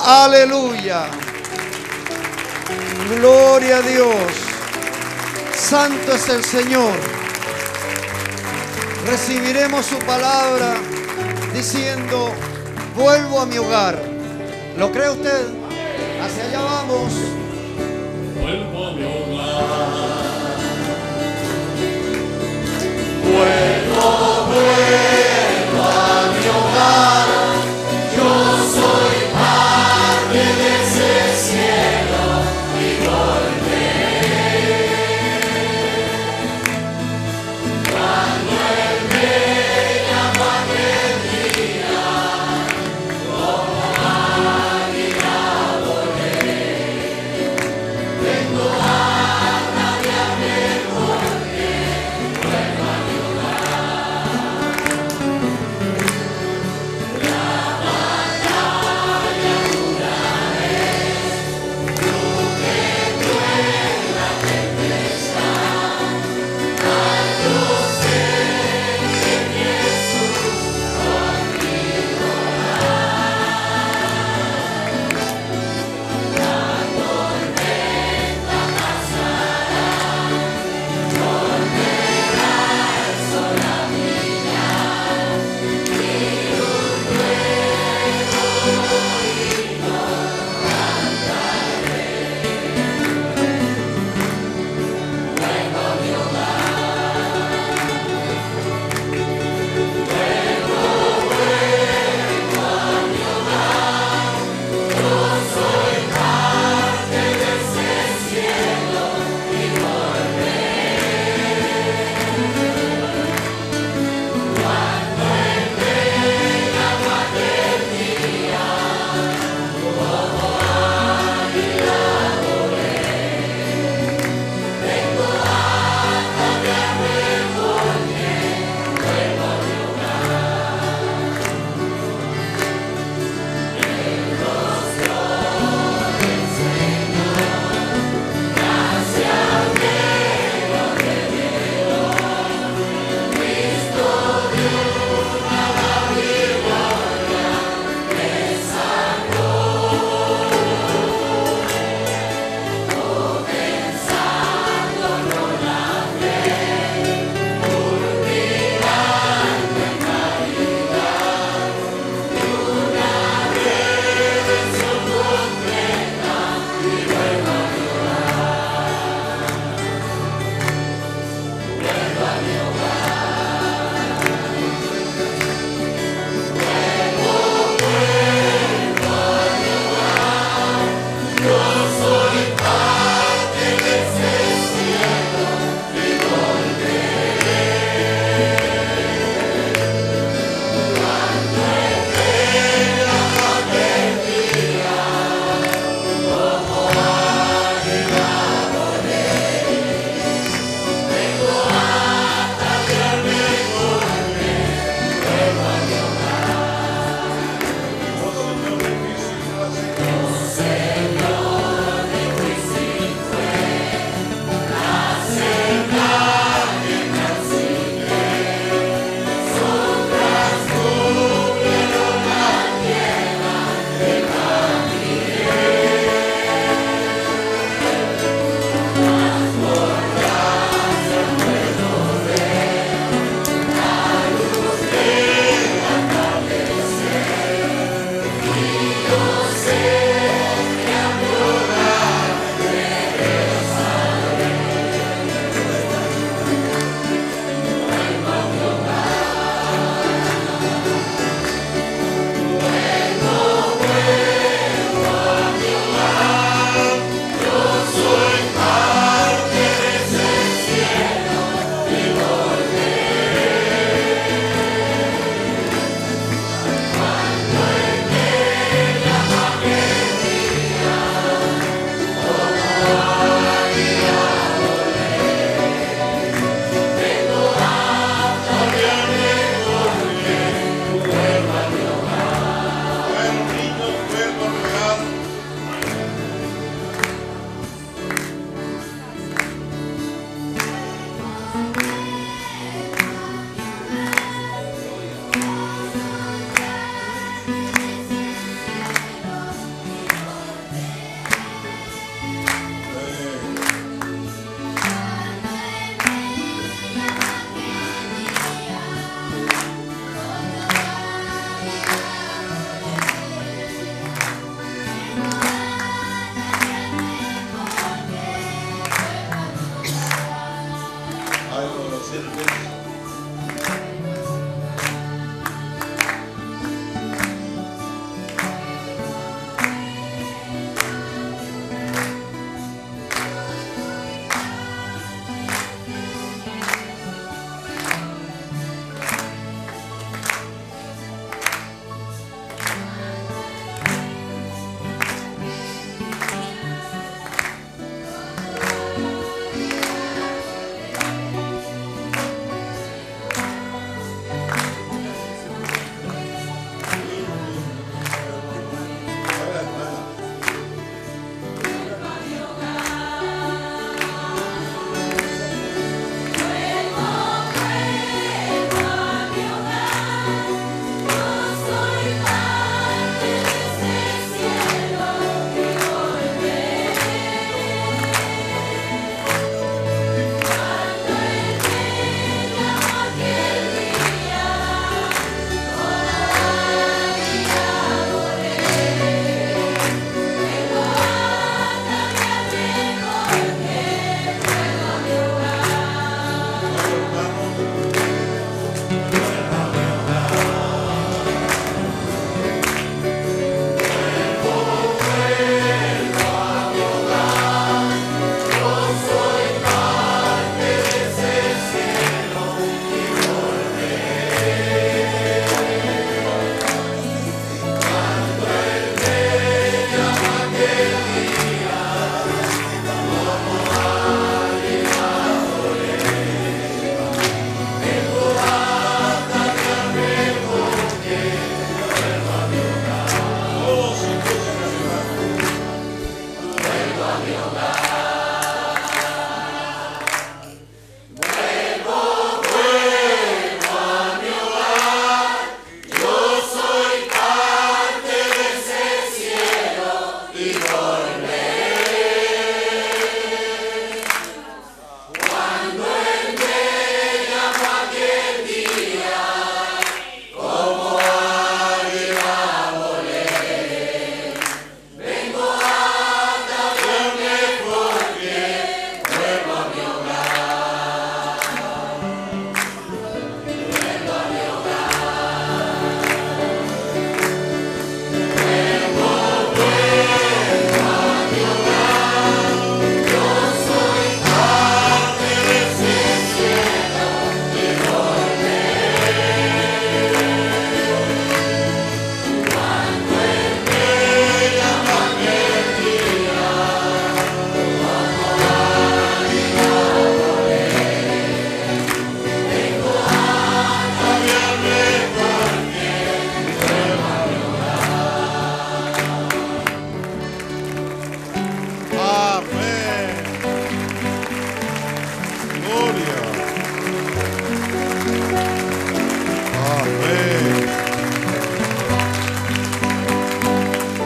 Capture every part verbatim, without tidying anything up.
Aleluya. Gloria a Dios. Santo es el Señor. Recibiremos su palabra diciendo: vuelvo a mi hogar. ¿Lo cree usted? Hacia allá vamos. Vuelvo a mi hogar. Vuelvo, vuelvo a mi hogar. Yo soy parte de ese cielo y volveré. Cuando Él me llama aquel día, como águila volveré. Tengo ganas de abrir porque vuelvo a mi hogar.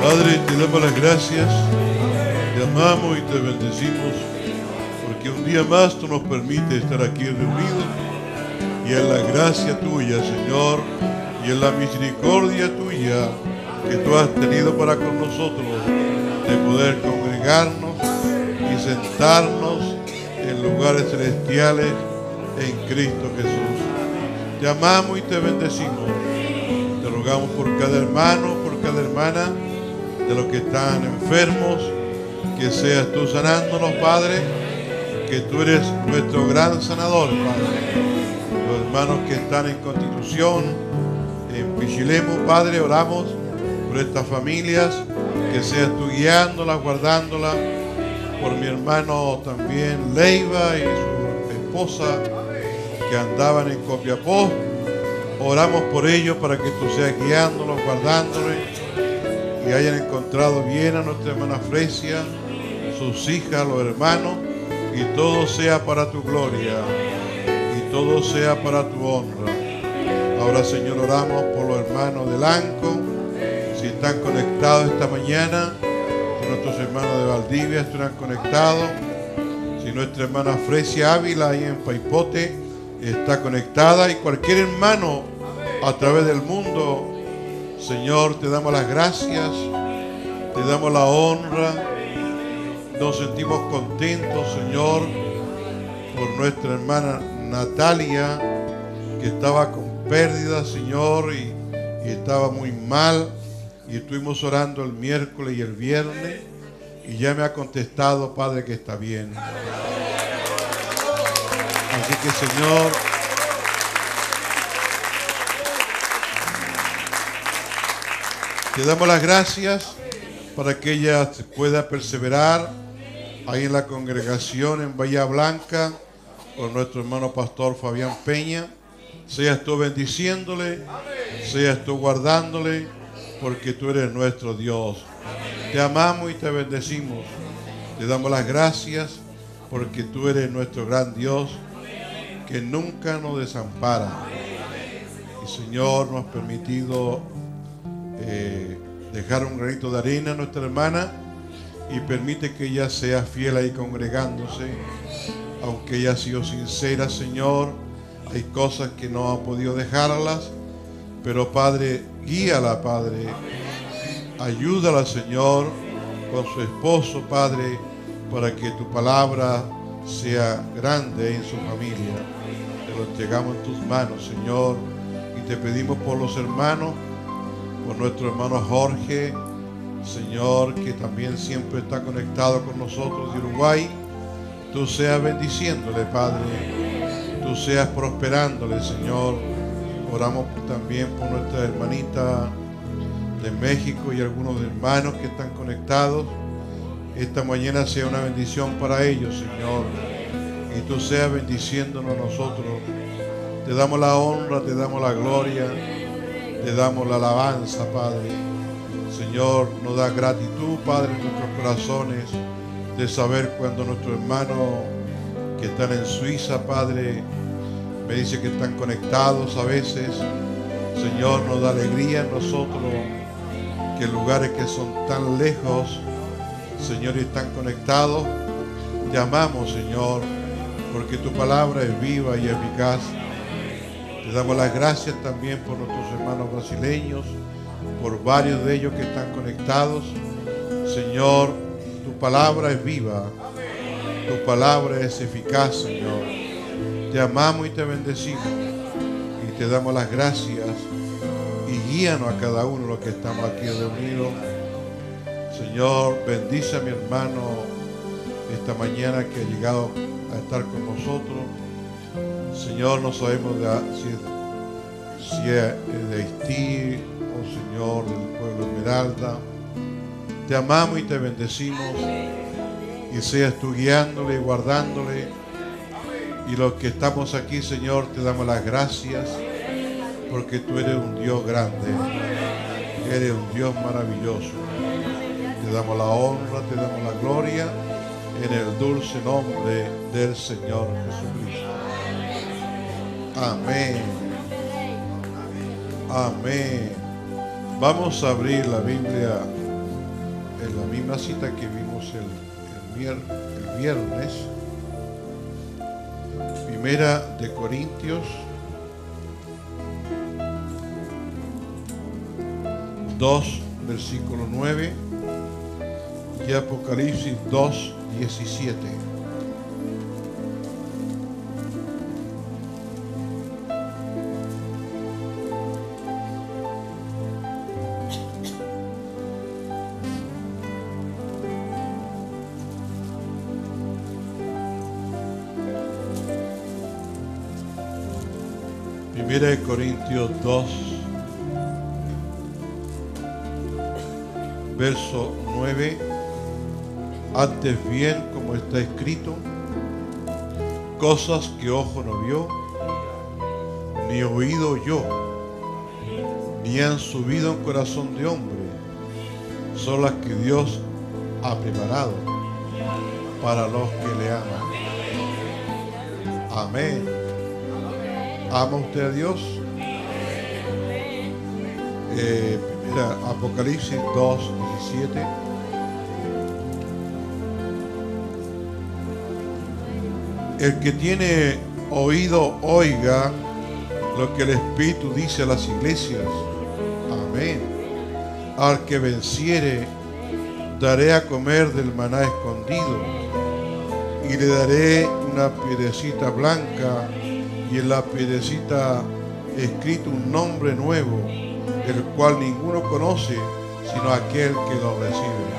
Padre, te damos las gracias, te amamos y te bendecimos, porque un día más tú nos permites estar aquí reunidos, y es la gracia tuya, Señor, y es la misericordia tuya que tú has tenido para con nosotros, de poder congregarnos y sentarnos en lugares celestiales en Cristo Jesús. Te amamos y te bendecimos. Te rogamos por cada hermano, por cada hermana, de los que están enfermos, que seas tú sanándonos, Padre, que tú eres nuestro gran sanador, Padre. Los hermanos que están en Constitución, en Pichilemu, Padre, oramos por estas familias, que seas tú guiándolas, guardándolas, por mi hermano también Leiva y su esposa, que andaban en Copiapó. Oramos por ellos para que tú seas guiándolos, guardándolos, y hayan encontrado bien a nuestra hermana Fresia, sus hijas, los hermanos, y todo sea para tu gloria y todo sea para tu honra. Ahora, Señor, oramos por los hermanos del ANCO, si están conectados esta mañana, si nuestros hermanos de Valdivia están conectados, si nuestra hermana Fresia Ávila ahí en Paipote está conectada, y cualquier hermano a través del mundo. Señor, te damos las gracias, te damos la honra, nos sentimos contentos, Señor, por nuestra hermana Natalia, que estaba con pérdida, Señor, y, y estaba muy mal, y estuvimos orando el miércoles y el viernes, y ya me ha contestado, Padre, que está bien. Así que, Señor, te damos las gracias para que ella pueda perseverar ahí en la congregación en Bahía Blanca con nuestro hermano pastor Fabián Peña. Seas tú bendiciéndole, seas tú guardándole, porque tú eres nuestro Dios. Te amamos y te bendecimos. Te damos las gracias porque tú eres nuestro gran Dios, que nunca nos desampara. Y, Señor, nos has permitido eh, dejar un granito de arena a nuestra hermana, y permite que ella sea fiel ahí congregándose, aunque ella ha sido sincera, Señor. Hay cosas que no ha podido dejarlas, pero, Padre, guíala, Padre, ayúdala, Señor, con su esposo, Padre, para que tu palabra sea grande en su familia. Te lo entregamos en tus manos, Señor, y te pedimos por los hermanos, por nuestro hermano Jorge, Señor, que también siempre está conectado con nosotros de Uruguay. Tú seas bendiciéndole, Padre, tú seas prosperándole, Señor. Oramos también por nuestra hermanita de México y algunos hermanos que están conectados. Esta mañana sea una bendición para ellos, Señor, y tú seas bendiciéndonos a nosotros. Te damos la honra, te damos la gloria, te damos la alabanza, Padre. Señor, nos da gratitud, Padre, en nuestros corazones, de saber cuando nuestros hermanos que están en Suiza, Padre, me dice que están conectados a veces. Señor, nos da alegría en nosotros que en lugares que son tan lejos, Señor, están conectados. Te amamos, Señor, porque tu palabra es viva y eficaz. Te damos las gracias también por nuestros hermanos brasileños, por varios de ellos que están conectados. Señor, tu palabra es viva, tu palabra es eficaz, Señor. Te amamos y te bendecimos, y te damos las gracias, y guíanos a cada uno de los que estamos aquí reunidos. Señor, bendice a mi hermano esta mañana que ha llegado a estar con nosotros. Señor, no sabemos de, si, si es de Haití o, Señor, del pueblo Esmeralda. Te amamos y te bendecimos, y seas tú guiándole y guardándole. Y los que estamos aquí, Señor, te damos las gracias, porque tú eres un Dios grande, eres un Dios maravilloso. Te damos la honra, te damos la gloria, en el dulce nombre del Señor Jesucristo. Amén. Amén. Vamos a abrir la Biblia en la misma cita que vimos el, el, vier, el viernes. Primera de Corintios dos, versículo nueve, y Apocalipsis dos, diecisiete. Primera de Corintios dos, verso nueve. Antes bien, como está escrito, cosas que ojo no vio, ni oído yo, ni han subido en corazón de hombre, son las que Dios ha preparado para los que le aman. Amén. ¿Ama usted a Dios? Eh, primera, Apocalipsis dos, diecisiete. El que tiene oído, oiga lo que el Espíritu dice a las iglesias. Amén. Al que venciere, daré a comer del maná escondido, y le daré una piedrecita blanca, y en la piedrecita escrito un nombre nuevo, el cual ninguno conoce, sino aquel que lo recibe.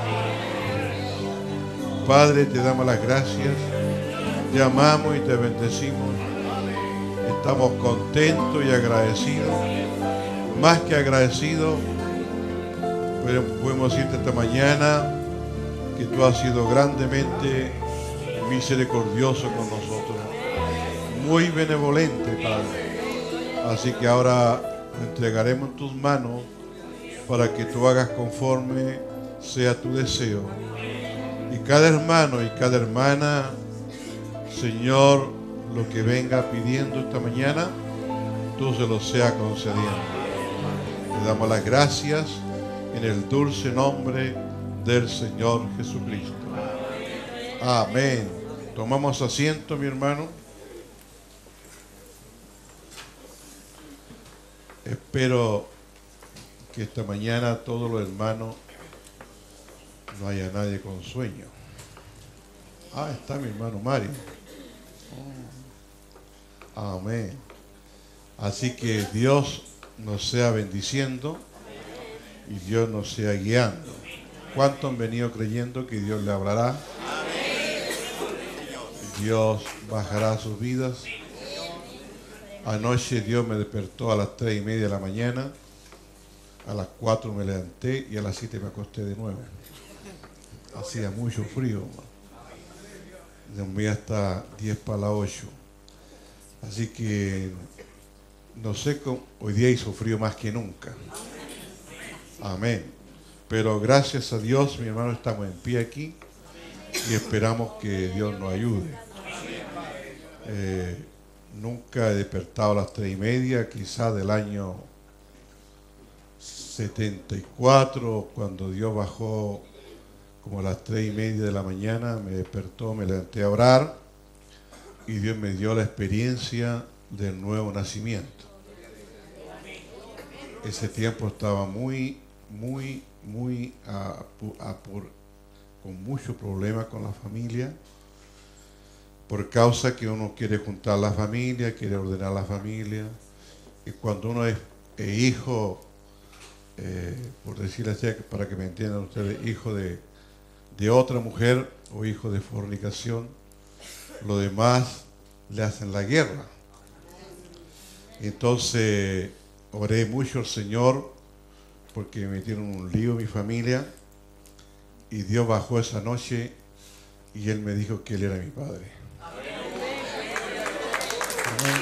Padre, te damos las gracias, te amamos y te bendecimos. Estamos contentos y agradecidos, más que agradecidos, pero podemos decirte esta mañana que tú has sido grandemente misericordioso con nosotros, muy benevolente, Padre. Así que ahora entregaremos en tus manos para que tú hagas conforme sea tu deseo. Y cada hermano y cada hermana, Señor, lo que venga pidiendo esta mañana, tú se lo sea concediendo. Te damos las gracias en el dulce nombre del Señor Jesucristo. Amén. Tomamos asiento, mi hermano. Espero que esta mañana todos los hermanos no haya nadie con sueño. Ah, está mi hermano Mario. Oh. Amén. Así que Dios nos sea bendiciendo y Dios nos sea guiando. ¿Cuántos han venido creyendo que Dios le hablará? Dios bajará sus vidas. Anoche Dios me despertó a las tres y media de la mañana, a las cuatro me levanté y a las siete me acosté de nuevo. Hacía mucho frío, dormí hasta diez para las ocho. Así que no sé cómo, hoy día hizo frío más que nunca. Amén. Pero gracias a Dios, mi hermano, estamos en pie aquí y esperamos que Dios nos ayude. Eh, Nunca he despertado a las tres y media, quizás del año setenta y cuatro, cuando Dios bajó como a las tres y media de la mañana, me despertó, me levanté a orar y Dios me dio la experiencia del nuevo nacimiento. Ese tiempo estaba muy, muy, muy a, a, por, con muchos problemas con la familia. Por causa que uno quiere juntar la familia, quiere ordenar la familia. Y cuando uno es, es hijo, eh, por decirlo así, para que me entiendan ustedes, hijo de, de otra mujer o hijo de fornicación, los demás le hacen la guerra. Entonces, oré mucho al Señor porque me metieron un lío mi familia y Dios bajó esa noche y Él me dijo que Él era mi padre. Amén.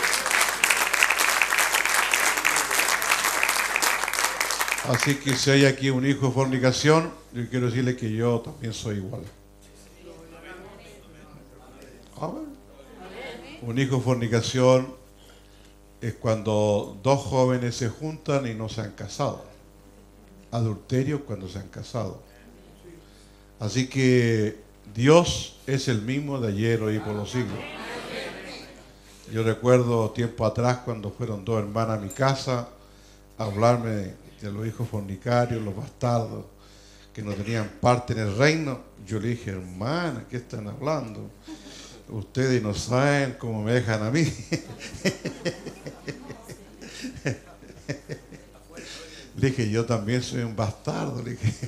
Así que si hay aquí un hijo de fornicación, yo quiero decirle que yo también soy igual. Amén. Un hijo de fornicación es cuando dos jóvenes se juntan y no se han casado. Adulterio cuando se han casado. Así que Dios es el mismo de ayer, hoy y por los siglos. Yo recuerdo tiempo atrás cuando fueron dos hermanas a mi casa a hablarme de los hijos fornicarios, los bastardos, que no tenían parte en el reino. Yo le dije, hermana, ¿qué están hablando? Ustedes no saben cómo me dejan a mí. Le dije, yo también soy un bastardo. Le dije.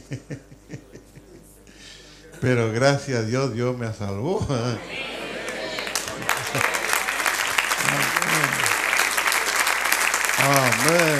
Pero gracias a Dios, Dios me salvó. Amén.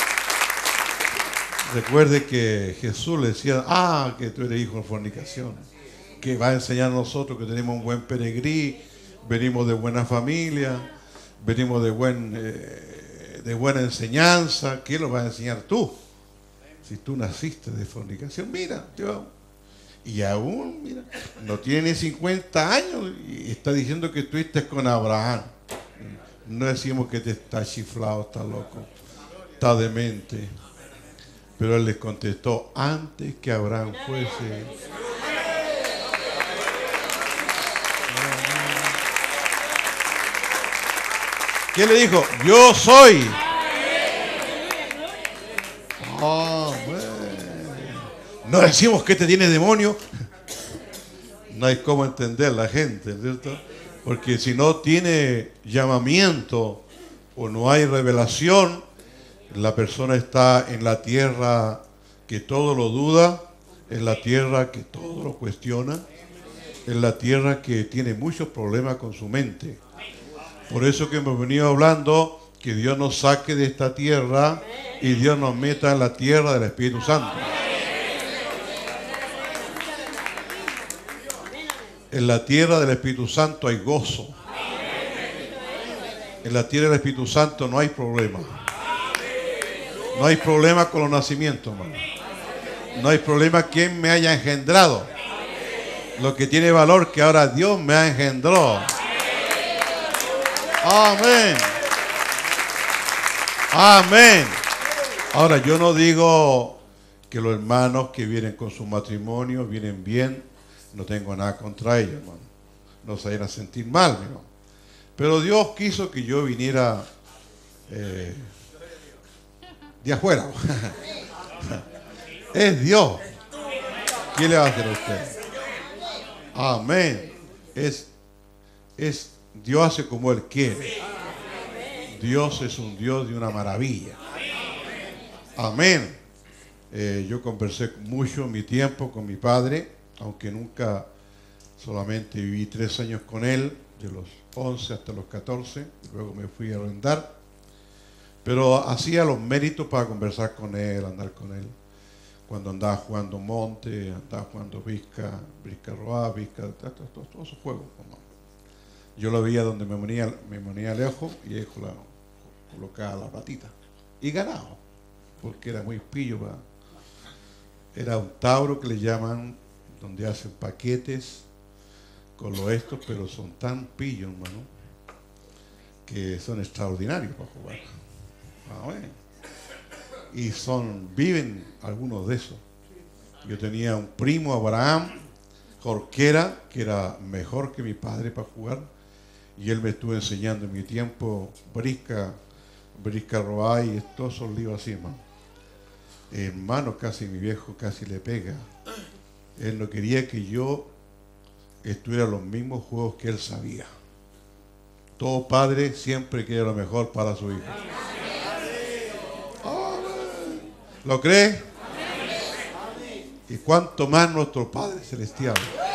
Recuerde que Jesús le decía, ah, que tú eres hijo de fornicación, que va a enseñar a nosotros que tenemos un buen peregrí, venimos de buena familia, venimos de, buen, eh, de buena enseñanza. ¿Qué lo vas a enseñar tú? Si tú naciste de fornicación, mira, yo, y aún, mira, no tiene cincuenta años y está diciendo que estuviste con Abraham. No decimos que te está chiflado, está loco, está demente. Pero él les contestó, antes que Abraham fuese. ¿Qué le dijo? Yo soy. Amén. No decimos que este tiene demonio. No hay cómo entender la gente, ¿cierto? Porque si no tiene llamamiento o no hay revelación, la persona está en la tierra que todo lo duda, en la tierra que todo lo cuestiona, en la tierra que tiene muchos problemas con su mente. Por eso que hemos venido hablando que Dios nos saque de esta tierra y Dios nos meta en la tierra del Espíritu Santo. En la tierra del Espíritu Santo hay gozo. En la tierra del Espíritu Santo no hay problema. No hay problema con los nacimientos, hermano. No hay problema quién me haya engendrado. Lo que tiene valor es que ahora Dios me ha engendrado. Amén. Amén. Ahora, yo no digo que los hermanos que vienen con su matrimonio vienen bien. No tengo nada contra ellos, hermano. No se vayan a sentir mal, hermano. Pero Dios quiso que yo viniera eh, de afuera. Es Dios. ¿Qué le va a hacer a usted? Amén. Es, es Dios hace como Él quiere. Dios es un Dios de una maravilla. Amén. Eh, yo conversé mucho mi tiempo con mi padre, aunque nunca, solamente viví tres años con él, de los once hasta los catorce, luego me fui a arrendar, pero hacía los méritos para conversar con él, andar con él, cuando andaba jugando monte, andaba jugando visca, visca roa, visca, todos, todos, todos esos juegos. ¿No? Yo lo veía donde me ponía, me ponía lejos y ahí colocaba la patita, y ganaba, porque era muy pillo, ¿verdad? Era un tauro que le llaman, donde hacen paquetes con los estos, pero son tan pillos, hermano, que son extraordinarios para jugar. Ah, bueno. Y son, viven algunos de esos. Yo tenía un primo, Abraham Jorquera, que era mejor que mi padre para jugar, y él me estuvo enseñando en mi tiempo brisca, brisca roa y todos esos libros así, hermano. Hermano, casi mi viejo casi le pega. Él no quería que yo estuviera en los mismos juegos que él sabía. Todo padre siempre quiere lo mejor para su hijo. Amén. ¿Lo cree? Y cuánto más nuestro Padre Celestial.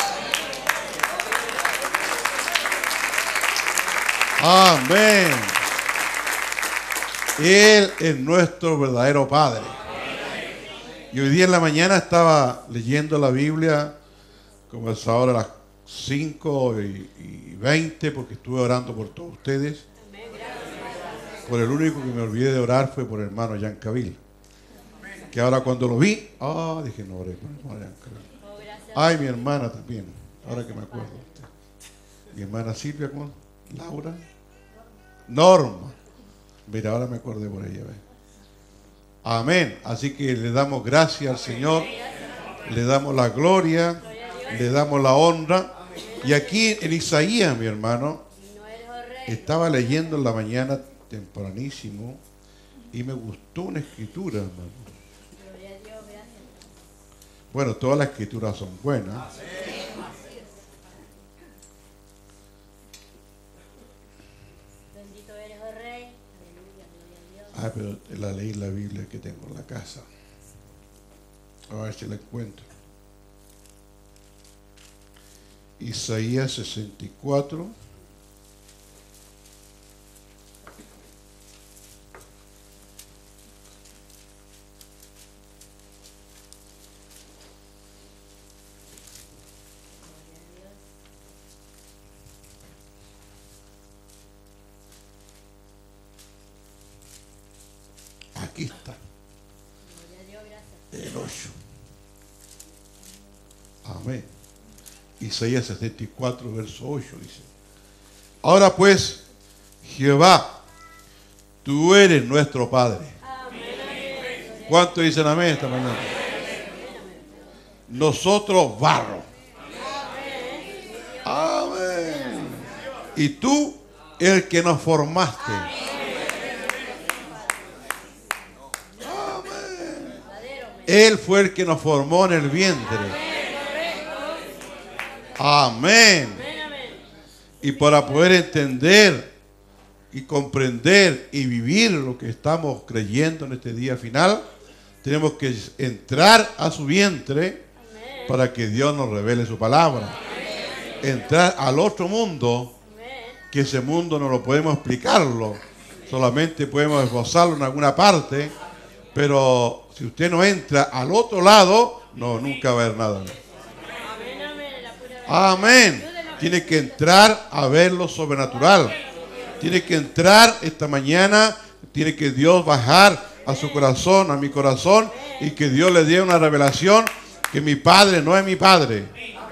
Amén. Él es nuestro verdadero Padre. Y hoy día en la mañana estaba leyendo la Biblia, como es ahora a las cinco y veinte, porque estuve orando por todos ustedes. Por el único que me olvidé de orar fue por el hermano Jan Cabil. Que ahora cuando lo vi, ah, oh, dije, no oré por el hermano Jan Cabil. Ay, mi hermana también, ahora que me acuerdo. Mi hermana Silvia, ¿cómo? Laura. Norma. Mira, ahora me acordé por ella, ¿ves? Amén. Así que le damos gracias al Señor, le damos la gloria le damos la honra. Y aquí en Isaías, mi hermano, estaba leyendo en la mañana tempranísimo y me gustó una escritura, hermano. Bueno, todas las escrituras son buenas. Bendito eres, oh Rey. Aleluya, gloria a Dios. Ah, pero la leí en la Biblia que tengo en la casa. A ver si la encuentro. Isaías sesenta y cuatro. Aquí está. El ocho. Amén. Isaías setenta y cuatro, verso ocho dice: ahora pues, Jehová, tú eres nuestro Padre. ¿Cuántos dicen amén esta mañana? Nosotros barro. Amén. Y tú, el que nos formaste. Él fue el que nos formó en el vientre. Amén. Y para poder entender y comprender y vivir lo que estamos creyendo en este día final, tenemos que entrar a su vientre para que Dios nos revele su palabra. Entrar al otro mundo, que ese mundo no lo podemos explicarlo, solamente podemos esbozarlo en alguna parte, pero si usted no entra al otro lado, no, nunca va a haber nada. Amén. Tiene que entrar a ver lo sobrenatural. Tiene que entrar esta mañana, tiene que Dios bajar a su corazón, a mi corazón, y que Dios le dé una revelación que mi padre no es mi padre.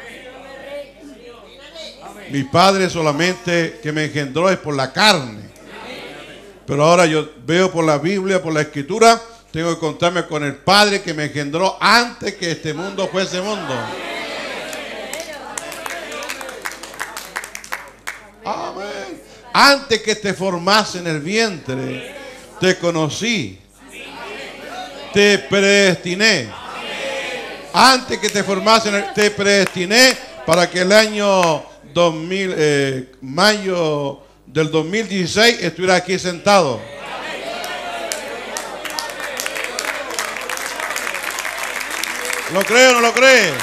Mi padre solamente que me engendró es por la carne. Pero ahora yo veo por la Biblia, por la Escritura, tengo que contarme con el Padre que me engendró antes que este mundo fuese mundo. Amén. Antes que te formase en el vientre, te conocí. Te predestiné. Antes que te formase en el, te predestiné para que el año dos mil, eh, mayo del dos mil dieciséis estuviera aquí sentado. ¿Lo cree o no lo cree?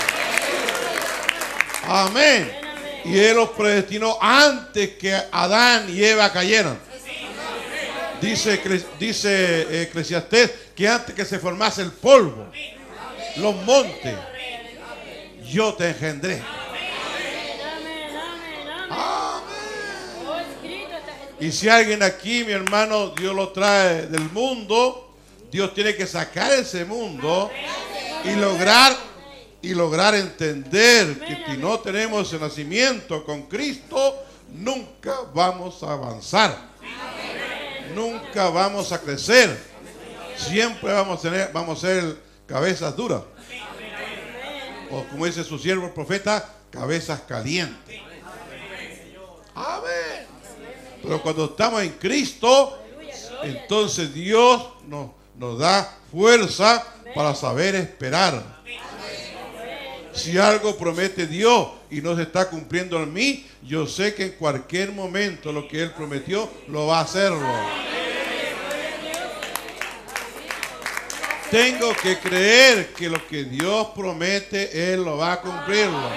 Amén. Y Él los predestinó antes que Adán y Eva cayeran. Dice, dice Eclesiastés que antes que se formase el polvo, los montes, yo te engendré. Amén. Y si alguien aquí, mi hermano, Dios lo trae del mundo, Dios tiene que sacar ese mundo y lograr y lograr entender que si no tenemos el nacimiento con Cristo, nunca vamos a avanzar, nunca vamos a crecer, siempre vamos a tener, vamos a ser cabezas duras, o como dice su siervo el profeta, cabezas calientes. Amén. Pero cuando estamos en Cristo, entonces Dios nos, nos da fuerza para saber esperar. Si algo promete Dios y no se está cumpliendo en mí, yo sé que en cualquier momento lo que Él prometió lo va a hacerlo. Tengo que creer que lo que Dios promete, Él lo va a cumplirlo.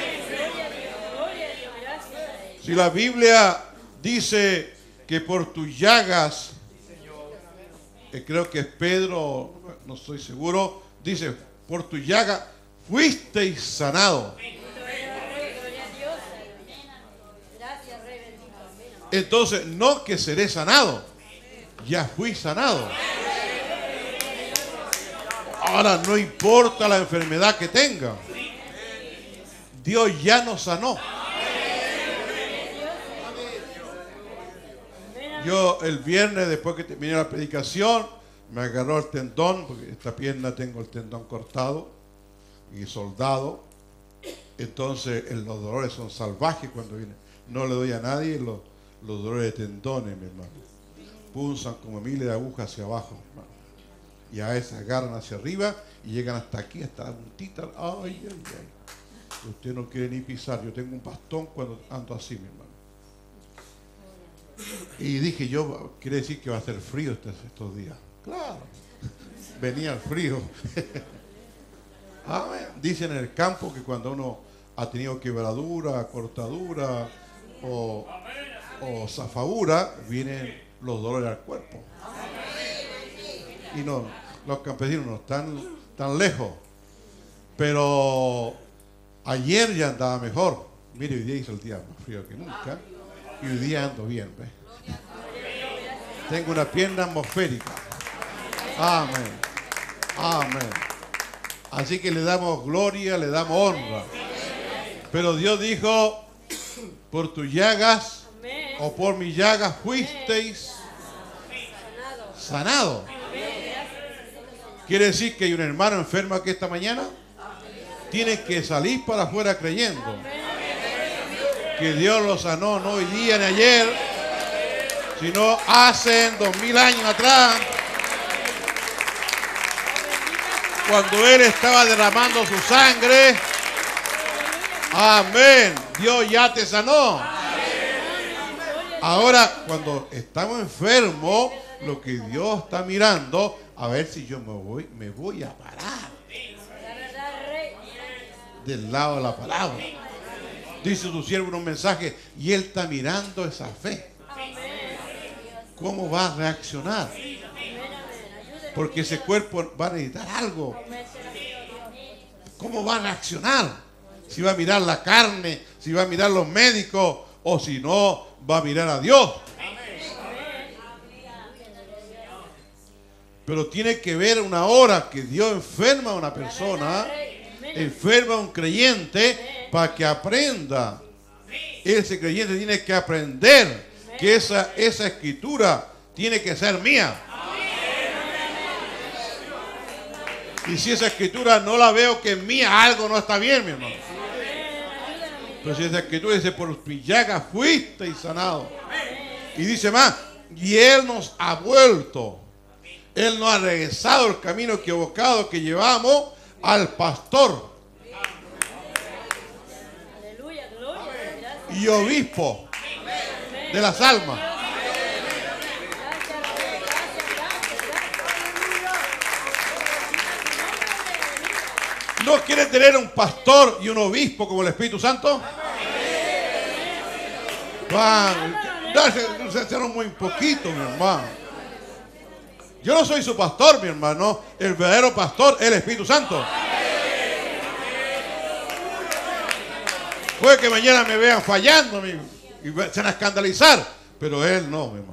Si la Biblia dice que por tus llagas, eh, creo que es Pedro, no estoy seguro, dice, por tus llagas fuisteis sanado. Entonces, no que seré sanado, ya fui sanado. Ahora no importa la enfermedad que tenga, Dios ya nos sanó. Yo el viernes, después que terminé la predicación, me agarró el tendón, porque esta pierna tengo el tendón cortado y soldado. Entonces el- los dolores son salvajes cuando vienen. No le doy a nadie los, los dolores de tendones, mi hermano. Punzan como miles de agujas hacia abajo, mi hermano. Y a veces agarran hacia arriba y llegan hasta aquí, hasta la puntita. Ay, ay, ay. Usted no quiere ni pisar. Yo tengo un bastón cuando ando así, mi hermano. Y dije yo, quiere decir que va a hacer frío estos, estos días. Claro. Venía el frío. Amén. Dicen en el campo que cuando uno ha tenido quebradura, cortadura o, o zafadura, vienen los dolores al cuerpo. Y no, los campesinos no están tan lejos. Pero ayer ya andaba mejor. Mire, hoy día hizo el día más frío que nunca. Y hoy día ando bien, ¿ves? Tengo una pierna atmosférica. Amén. Amén. Así que le damos gloria, le damos honra. Pero Dios dijo, por tus llagas o por mis llagas fuisteis sanados. Quiere decir que hay un hermano enfermo aquí esta mañana. Tiene que salir para afuera creyendo que Dios lo sanó, no hoy día ni ayer, sino hace dos mil años atrás, cuando Él estaba derramando su sangre. Amén. Dios ya te sanó. Ahora, cuando estamos enfermos, lo que Dios está mirando, a ver si yo me voy, me voy a parar del lado de la palabra. Dice su siervo en un mensaje, y él está mirando esa fe. ¿Cómo va a reaccionar? Porque ese cuerpo va a necesitar algo. ¿Cómo va a reaccionar? Si va a mirar la carne, si va a mirar los médicos, o si no, va a mirar a Dios. Pero tiene que ver una hora que Dios enferma a una persona, enferma a un creyente, para que aprenda. Ese creyente tiene que aprender que esa, esa escritura tiene que ser mía. Y si esa escritura no la veo que es mía, algo no está bien, mi hermano. Pero si esa escritura dice, por tus llagas fuisteis sanado. Y dice más, y Él nos ha vuelto. Él nos ha regresado el camino equivocado que llevamos al pastor y obispo de las almas. ¿No quiere tener un pastor y un obispo como el Espíritu Santo? Dársenos muy poquito, mi hermano. Yo no soy su pastor, mi hermano. El verdadero pastor es el Espíritu Santo. Puede que mañana me vean fallando y se van a escandalizar, pero él no, mi hermano.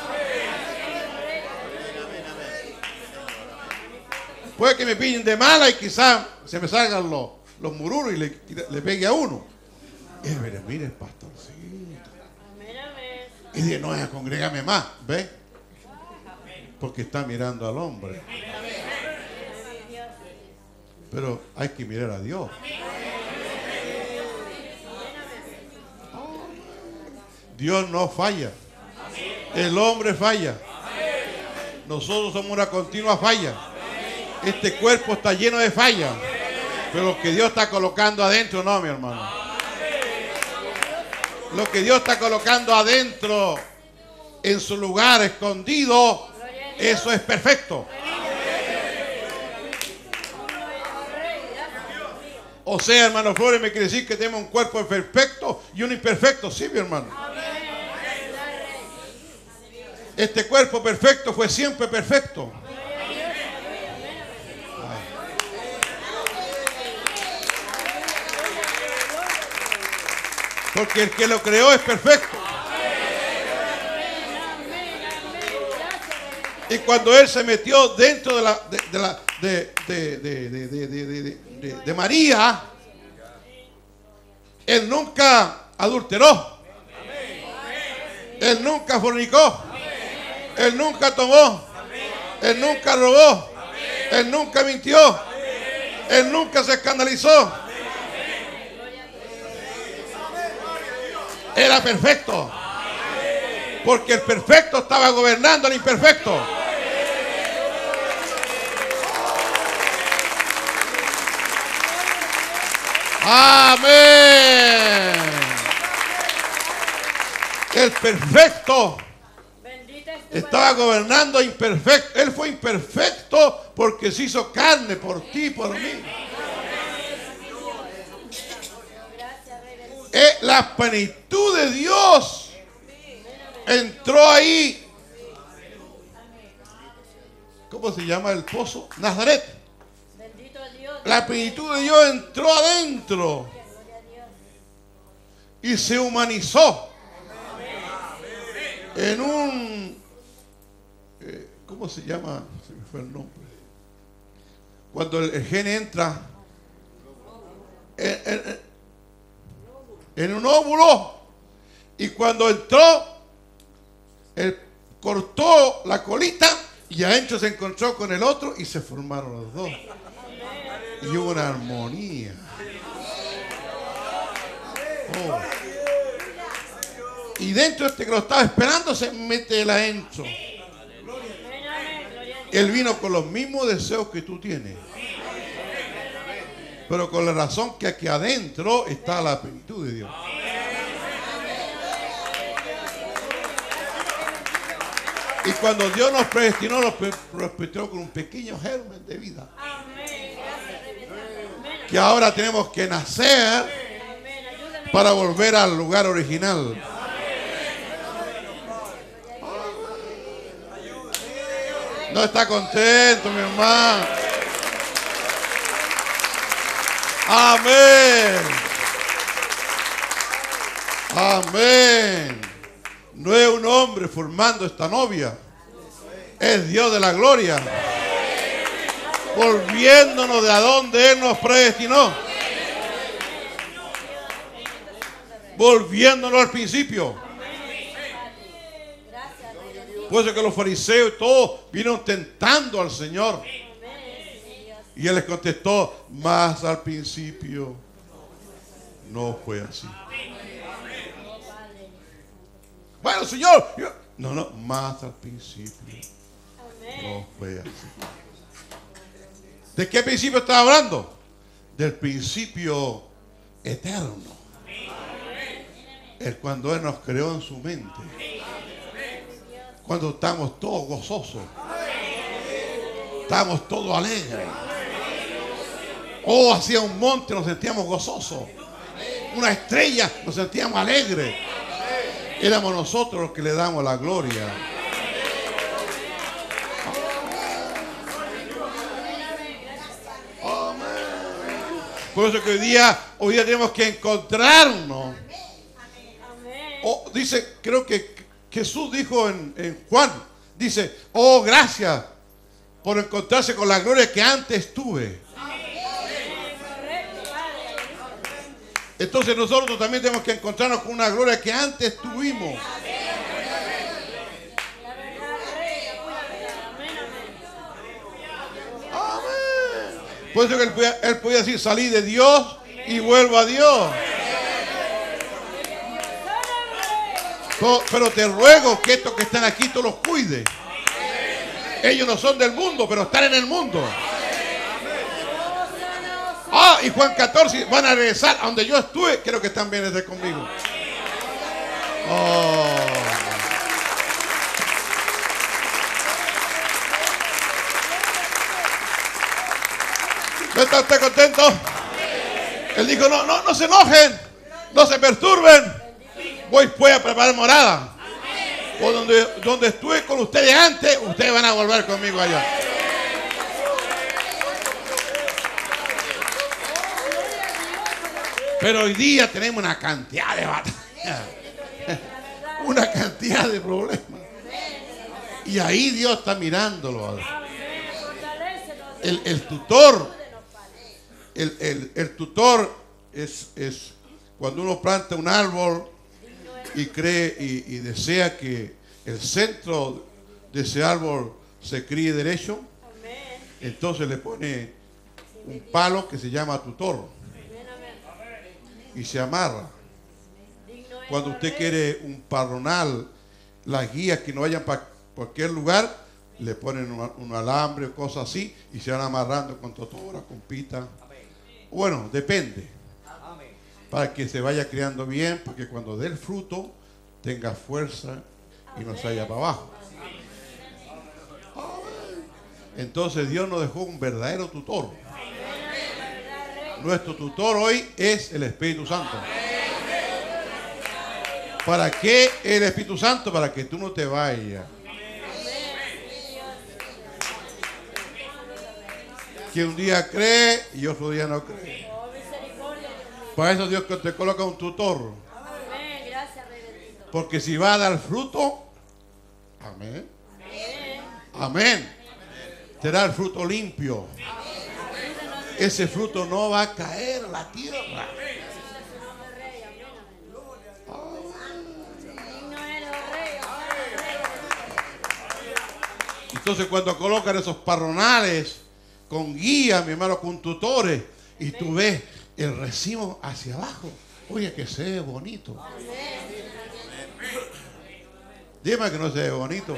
Puede que me pillen de mala y quizás se me salgan los, los mururos y le, y le pegue a uno. Y él mire, mire el pastorcito. Y dice, no, es a congregarme más, ¿ves? Porque está mirando al hombre. Pero hay que mirar a Dios. Dios no falla. El hombre falla. Nosotros somos una continua falla. Este cuerpo está lleno de fallas. Pero lo que Dios está colocando adentro, no, mi hermano. Lo que Dios está colocando adentro, en su lugar escondido, eso es perfecto. O sea, hermano Flores, me quiere decir que tenemos un cuerpo perfecto y un imperfecto. Sí, mi hermano. Este cuerpo perfecto fue siempre perfecto. Porque el que lo creó es perfecto. Y cuando él se metió dentro de la de, de la de, de, de, de, de, de, de, de, de María, él nunca adulteró. Él nunca fornicó. Él nunca tomó. Él nunca robó. Él nunca mintió. Él nunca se escandalizó. Era perfecto. Porque el perfecto estaba gobernando al imperfecto. Amén. El perfecto estaba gobernando imperfecto. Él fue imperfecto porque se hizo carne por ti y por mí. Eh, la plenitud de Dios entró ahí. ¿Cómo se llama el pozo? Nazaret. La plenitud de Dios entró adentro y se humanizó en un, eh, ¿cómo se llama? Se me fue el nombre. Cuando el, el gen entra en, en, en un óvulo, y cuando entró, él cortó la colita y adentro se encontró con el otro y se formaron los dos. Y hubo una armonía. Oh. Y dentro de este que lo estaba esperando se mete él adentro. Él vino con los mismos deseos que tú tienes, pero con la razón que aquí adentro está la plenitud de Dios. Y cuando Dios nos predestinó, nos predestinó con un pequeño germen de vida, que ahora tenemos que nacer para volver al lugar original. No está contento, mi hermano. Amén. Amén. No es un hombre formando esta novia, es Dios de la gloria, volviéndonos de a donde Él nos predestinó, volviéndonos al principio. Por eso que los fariseos y todos vinieron tentando al Señor, y Él les contestó: más al principio no fue así. Bueno, Señor, yo... no, no, más al principio no fue así. ¿De qué principio estaba hablando? Del principio eterno. Es cuando Él nos creó en su mente, cuando estamos todos gozosos, estamos todos alegres. Oh, hacia un monte nos sentíamos gozosos, una estrella nos sentíamos alegres. Éramos nosotros los que le damos la gloria. Amén. Por eso que hoy día, hoy día tenemos que encontrarnos. Oh, dice, creo que Jesús dijo en, en Juan, dice: oh, gracias por encontrarse con la gloria que antes tuve. Entonces nosotros también tenemos que encontrarnos con una gloria que antes tuvimos. Amén. Por eso que él podía, él podía decir: salí de Dios y vuelvo a Dios. Pero, pero te ruego que estos que están aquí tú los cuides. Ellos no son del mundo, pero están en el mundo. Ah, y Juan catorce, van a regresar a donde yo estuve. Quiero que están bien desde conmigo. Oh. ¿No está usted contento? Él dijo: no, no, no se enojen, no se perturben. Voy pues a preparar morada. Por donde, donde estuve con ustedes antes, ustedes van a volver conmigo allá. Pero hoy día tenemos una cantidad de batallas, una cantidad de problemas. Y ahí Dios está mirándolo. El, el tutor, el, el, el tutor es, es cuando uno planta un árbol y cree y, y desea que el centro de ese árbol se críe derecho, entonces le pone un palo que se llama tutor y se amarra. Cuando usted quiere un parronal, las guías que no vayan para cualquier lugar, le ponen un, un alambre o cosas así y se van amarrando con totora, con pita. Bueno, depende. Para que se vaya criando bien, para que cuando dé el fruto tenga fuerza y no se vaya para abajo. Entonces Dios nos dejó un verdadero tutor. Nuestro tutor hoy es el Espíritu Santo. ¿Para qué el Espíritu Santo? Para que tú no te vayas. Que un día cree y otro día no cree. Para eso Dios te coloca un tutor. Porque si va a dar fruto, amén. Amén. Será el fruto limpio. Ese fruto no va a caer a la tierra. Entonces cuando colocan esos parronales con guía, mi hermano, con tutores, y tú ves el racimo hacia abajo, oye, que se ve bonito. Dime que no se ve bonito.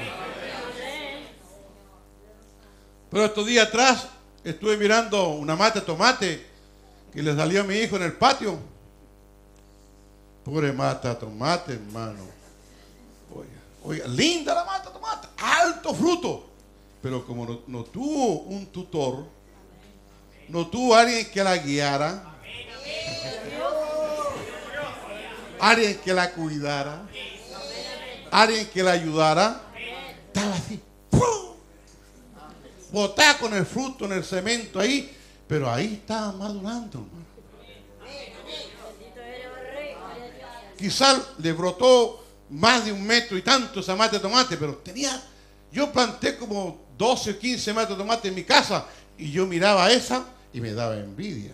Pero estos días atrás estuve mirando una mata de tomate que le salió a mi hijo en el patio. Pobre mata de tomate, hermano. Oiga, oiga, linda la mata de tomate, alto fruto. Pero como no, no tuvo un tutor, no tuvo alguien que la guiara, alguien que la cuidara, alguien que la ayudara, estaba así, botada con el fruto en el cemento ahí, pero ahí estaba madurando, hermano. Quizás le brotó más de un metro y tanto esa mata de tomate, pero tenía, yo planté como doce o quince matas de tomate en mi casa y yo miraba esa y me daba envidia.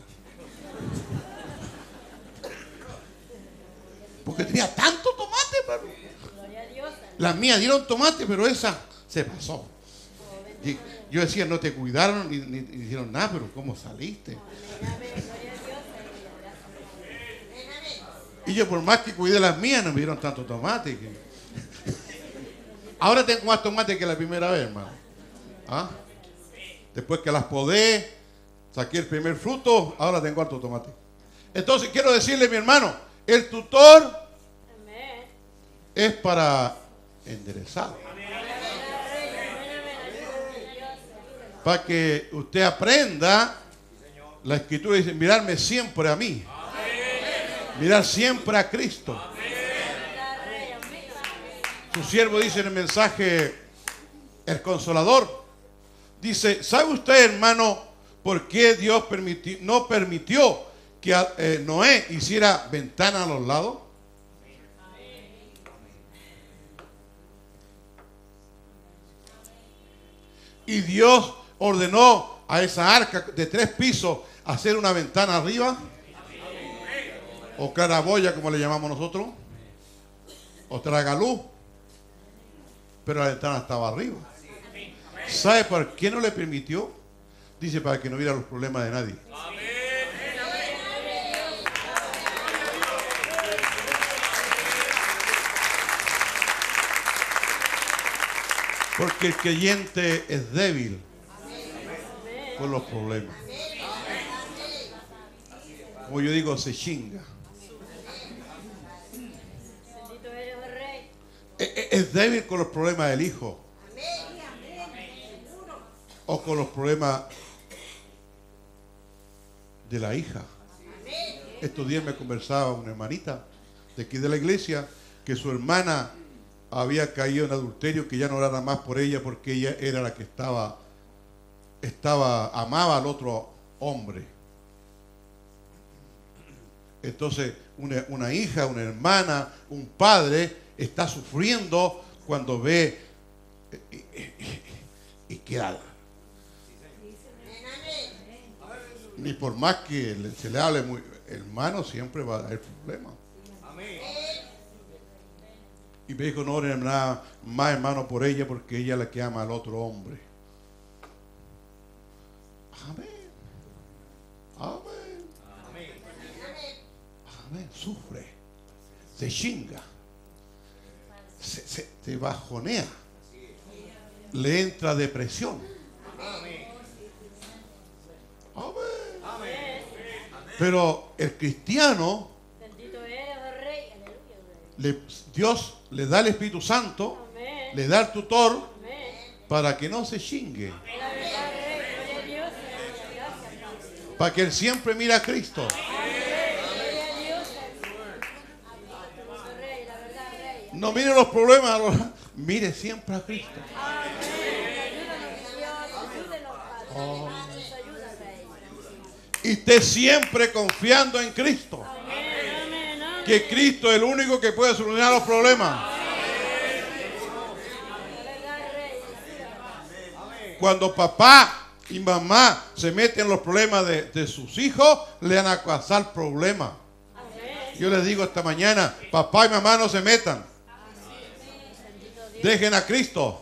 Porque tenía tanto tomate, pero las mías dieron tomate, pero esa se pasó. Y yo decía, no te cuidaron ni, ni, ni hicieron nada, pero ¿cómo saliste? Y yo por más que cuidé las mías, no me dieron tanto tomate. Que... Ahora tengo más tomate que la primera vez, hermano. ¿Ah? Después que las podé, saqué el primer fruto, ahora tengo harto tomate. Entonces quiero decirle, mi hermano, el tutor Amén. Es para enderezar. Amén. Para que usted aprenda, la Escritura dice, mirarme siempre a mí. Amén. Mirar siempre a Cristo. Amén. Su siervo dice en el mensaje, el Consolador, dice, ¿sabe usted, hermano, por qué Dios permitió, no permitió que eh, Noé hiciera ventanas a los lados? Y Dios ordenó a esa arca de tres pisos hacer una ventana arriba, o claraboya como le llamamos nosotros, o tragaluz, pero la ventana estaba arriba. ¿Sabe por qué no le permitió? Dice, para que no hubiera los problemas de nadie. Porque el creyente es débil con los problemas. Como yo digo, se chinga. Es débil con los problemas del hijo. O con los problemas de la hija. Estos días me conversaba una hermanita de aquí de la iglesia que su hermana había caído en adulterio, que ya no orara más por ella porque ella era la que estaba, estaba, amaba al otro hombre. Entonces una, una hija, una hermana, un padre está sufriendo cuando ve y, y, y queda. Ni por más que se le hable muy hermano, siempre va a haber problemas. Y me dijo, no oren nada más, hermano, por ella, porque ella es la que ama al otro hombre. Amén. Amén. Amén. Sufre. se chinga, se, se, se bajonea, le entra depresión. Amén. Pero el cristiano, Bendito eres, oh Rey. Aleluya, Rey. le, Dios le da el Espíritu Santo, Amén. le da el tutor Amén. para que no se chingue, La verdad, Rey. Gloria a Dios. Aleluya. Gracias, Padre. para que él siempre mire a Cristo. Amén. Gloria a Dios. Bendito Rey. La verdad, Rey. No mire los problemas, mire siempre a Cristo. Amén. Ayúdanos, Dios. Ayúdenos, Padre. Oh. Nos ayuda, Rey. Y esté siempre confiando en Cristo. Amén. Amén. Amén. Que Cristo es el único que puede solucionar los problemas. La verdad, Rey. Ayúdanos. Cuando papá y mamá se meten en los problemas de, de sus hijos, le van a causar problemas. Amén. Yo les digo esta mañana, papá y mamá no se metan. Bendito Dios. Dejen a Cristo.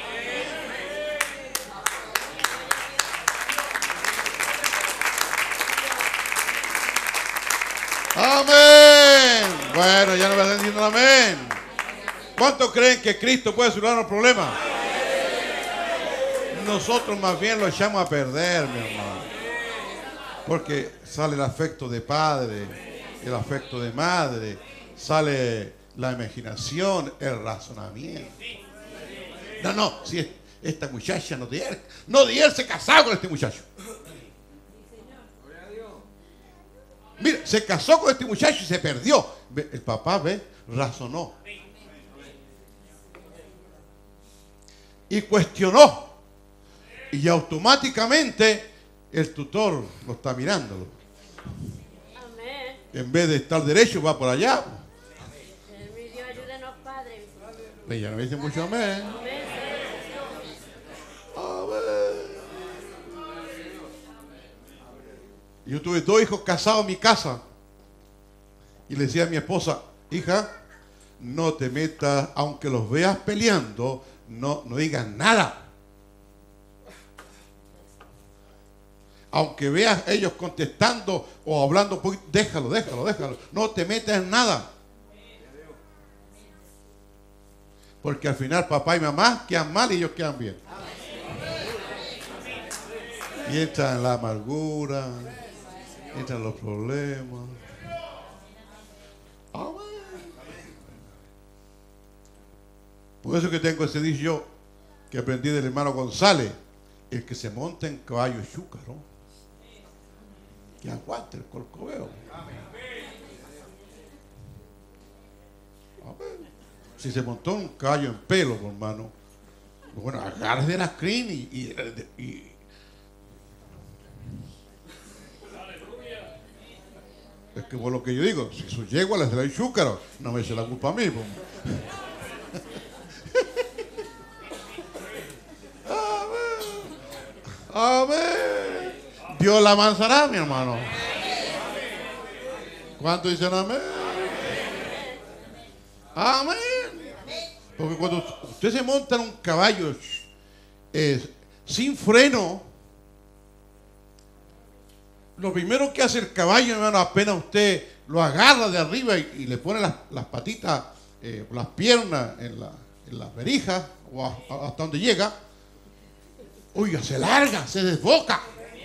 Amén. Bueno, ya no me están diciendo amén. ¿Cuántos creen que Cristo puede solucionar los problemas? Nosotros más bien lo echamos a perder, mi hermano. Porque sale el afecto de padre, el afecto de madre, sale la imaginación, el razonamiento. No, no, si es- esta muchacha no de él, no de él se casó con este muchacho. Mira, se casó con este muchacho y se perdió. Ve, el papá, ve, razonó. Y cuestionó. Y automáticamente el tutor lo está mirándolo. Amén. En vez de estar derecho, va por allá. Señor, mi Dios, ayúdenos, Padre. Ella no dice mucho amén. Amén. Amén. Yo tuve dos hijos casados en mi casa. Y le decía a mi esposa, hija, no te metas, aunque los veas peleando, no, no digas nada. Aunque veas ellos contestando o hablando un poquito, déjalo, déjalo, déjalo. No te metas en nada. Porque al final papá y mamá quedan mal y ellos quedan bien. Y entran en la amargura, entran los problemas. Amén. Por eso que tengo ese dicho que aprendí del hermano González: el que se monta en caballo chúcaro, que aguante el corcoveo. Amén. Si se montó un caballo en pelo, hermano, bueno, agárrese de la crin y, y, y es que por lo que yo digo, si su yegua les da el chúcaro, no me eche la culpa a mí. Pues. Amén. Amén. Dios la amansará, mi hermano. ¿Cuántos dicen amén? Amén. Porque cuando usted se monta en un caballo eh, sin freno, lo primero que hace el caballo, hermano, apenas usted lo agarra de arriba y, y le pone las, las patitas, eh, las piernas en, la, en las verijas o a, a, hasta donde llega, oiga, se larga, se desboca.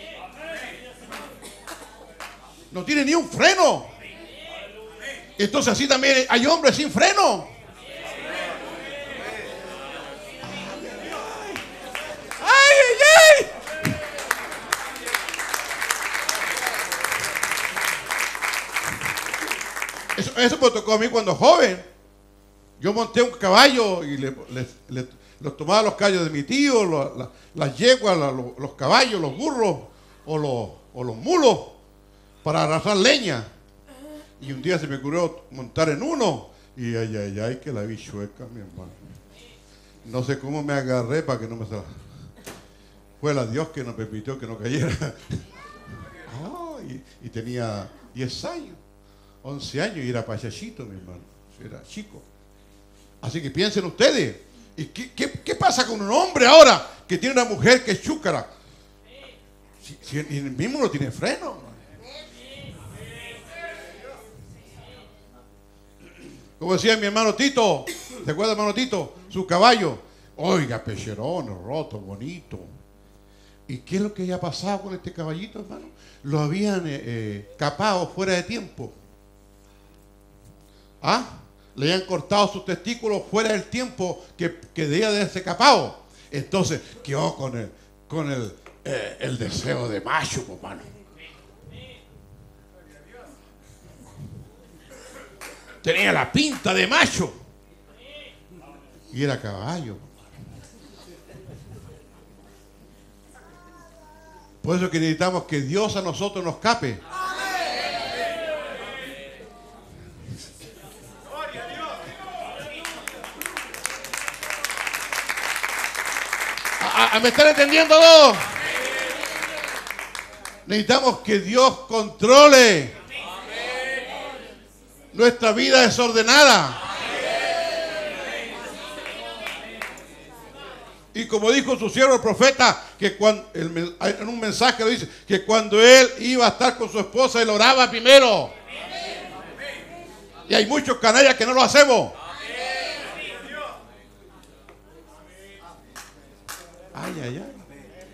No tiene ni un freno. Entonces así también hay hombres sin freno. ¡Ay, ay, ay! Eso, eso me tocó a mí cuando joven. Yo monté un caballo y le, le, le, los tomaba los caballos de mi tío, lo, la, las yeguas, la, lo, los caballos, los burros o los, o los mulos para arrasar leña. Y un día se me ocurrió montar en uno y ay, ay, ay, que la vi chueca, mi hermano. No sé cómo me agarré para que no me salga. Fue la Dios que nos permitió que no cayera. Oh, y, y tenía diez años, once años y era payasito, mi hermano. Era chico. Así que piensen ustedes, ¿y qué, qué, qué pasa con un hombre ahora que tiene una mujer que es chúcara? Si, si el mismo no tiene freno. Como decía mi hermano Tito, ¿se acuerda, hermano Tito? Su caballo. Oiga, pecherón, roto, bonito. ¿Y qué es lo que había pasado con este caballito, hermano? Lo habían eh, eh, capado fuera de tiempo. ¿Ah? Le habían cortado sus testículos fuera del tiempo que, que debía de ese capado. Entonces quedó con el, con el, eh, el deseo de macho, hermano. Tenía la pinta de macho. Y era caballo. Por eso que necesitamos que Dios a nosotros nos cape. ¿A, a, ¿Me están entendiendo todos? Necesitamos que Dios controle nuestra vida desordenada. Y como dijo su siervo el profeta, que cuando, el, en un mensaje lo dice, que cuando él iba a estar con su esposa, él oraba primero. Y hay muchos canallas que no lo hacemos. Ay, ay, ay.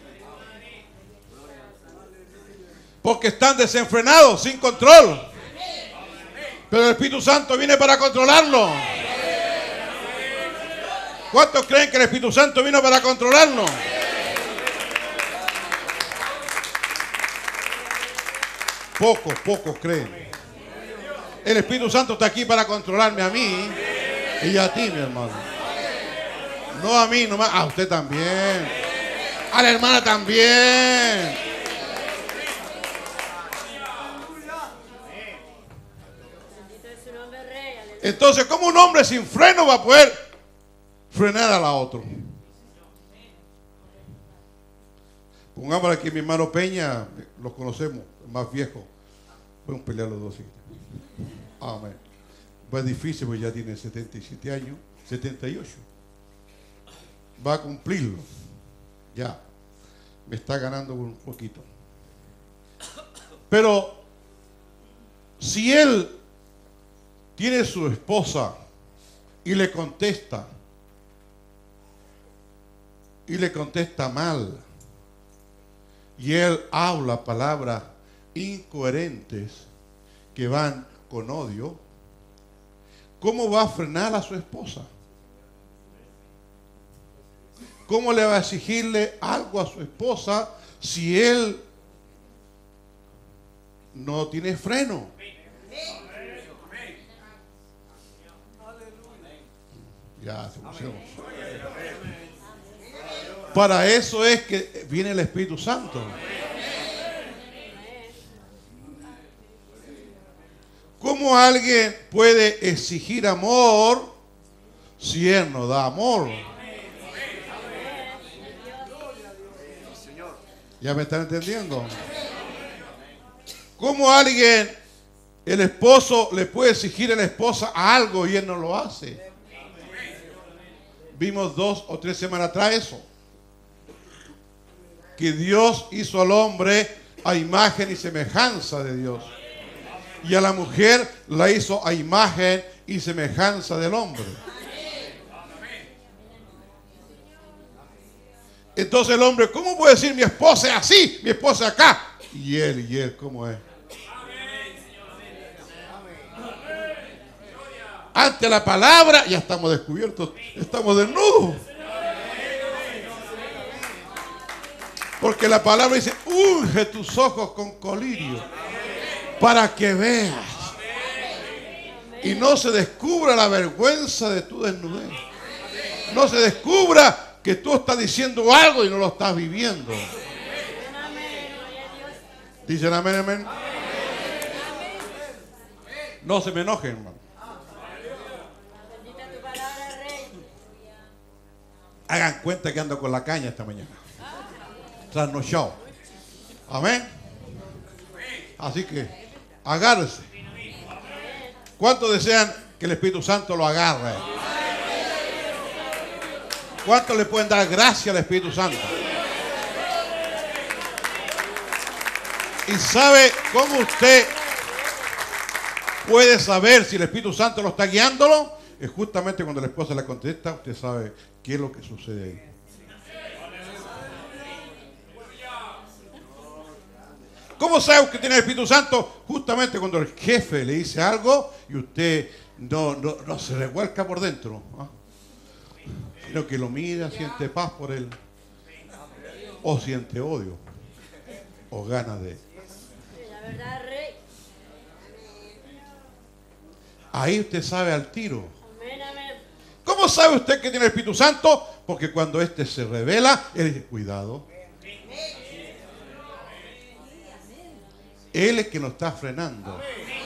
Porque están desenfrenados, sin control. Pero el Espíritu Santo viene para controlarlo. ¿Cuántos creen que el Espíritu Santo vino para controlarnos? Pocos, pocos creen. El Espíritu Santo está aquí para controlarme a mí y a ti, mi hermano. No a mí nomás, a usted también. A la hermana también. Entonces, ¿cómo un hombre sin freno va a poder frenar a la otra? Pongámosle aquí mi hermano Peña, los conocemos, el más viejo. Pueden pelear los dos. Sí. Amén. Pues difícil, porque ya tiene setenta y siete años, setenta y ocho. Va a cumplirlo. Ya. Me está ganando un poquito. Pero si él tiene su esposa y le contesta, y le contesta mal, y él habla palabras incoherentes que van con odio, ¿cómo va a frenar a su esposa? ¿Cómo le va a exigirle algo a su esposa si él no tiene freno? Ya se pusieron. Para eso es que viene el Espíritu Santo. ¿Cómo alguien puede exigir amor si él no da amor? ¿Ya me están entendiendo? ¿Cómo alguien, el esposo, le puede exigir a la esposa algo y él no lo hace? Vimos dos o tres semanas atrás eso. Que Dios hizo al hombre a imagen y semejanza de Dios. Y a la mujer la hizo a imagen y semejanza del hombre. Entonces el hombre, ¿cómo puede decir mi esposa es así, mi esposa es acá? Y él, y él, ¿cómo es? Ante la palabra ya estamos descubiertos, estamos desnudos. Porque la palabra dice, unge tus ojos con colirio para que veas y no se descubra la vergüenza de tu desnudez. No se descubra que tú estás diciendo algo y no lo estás viviendo. Dicen amén, amén. No se me enojen, hermano. Hagan cuenta que ando con la caña esta mañana. Trasnochado. Amén. Así que agárrese. ¿Cuántos desean que el Espíritu Santo lo agarre? ¿Cuántos le pueden dar gracias al Espíritu Santo? ¿Y sabe cómo usted puede saber si el Espíritu Santo lo está guiándolo, es justamente cuando la esposa le contesta, usted sabe qué es lo que sucede ahí. ¿Cómo sabe usted que tiene el Espíritu Santo? Justamente cuando el jefe le dice algo y usted no, no, no se revuelca por dentro, ¿ah? Sino que lo mira, siente paz por él, o siente odio, o gana de él. La verdad, Rey. Ahí usted sabe al tiro. Amén, amén. ¿Cómo sabe usted que tiene el Espíritu Santo? Porque cuando éste se revela, él dice, cuidado. Él es que nos está frenando.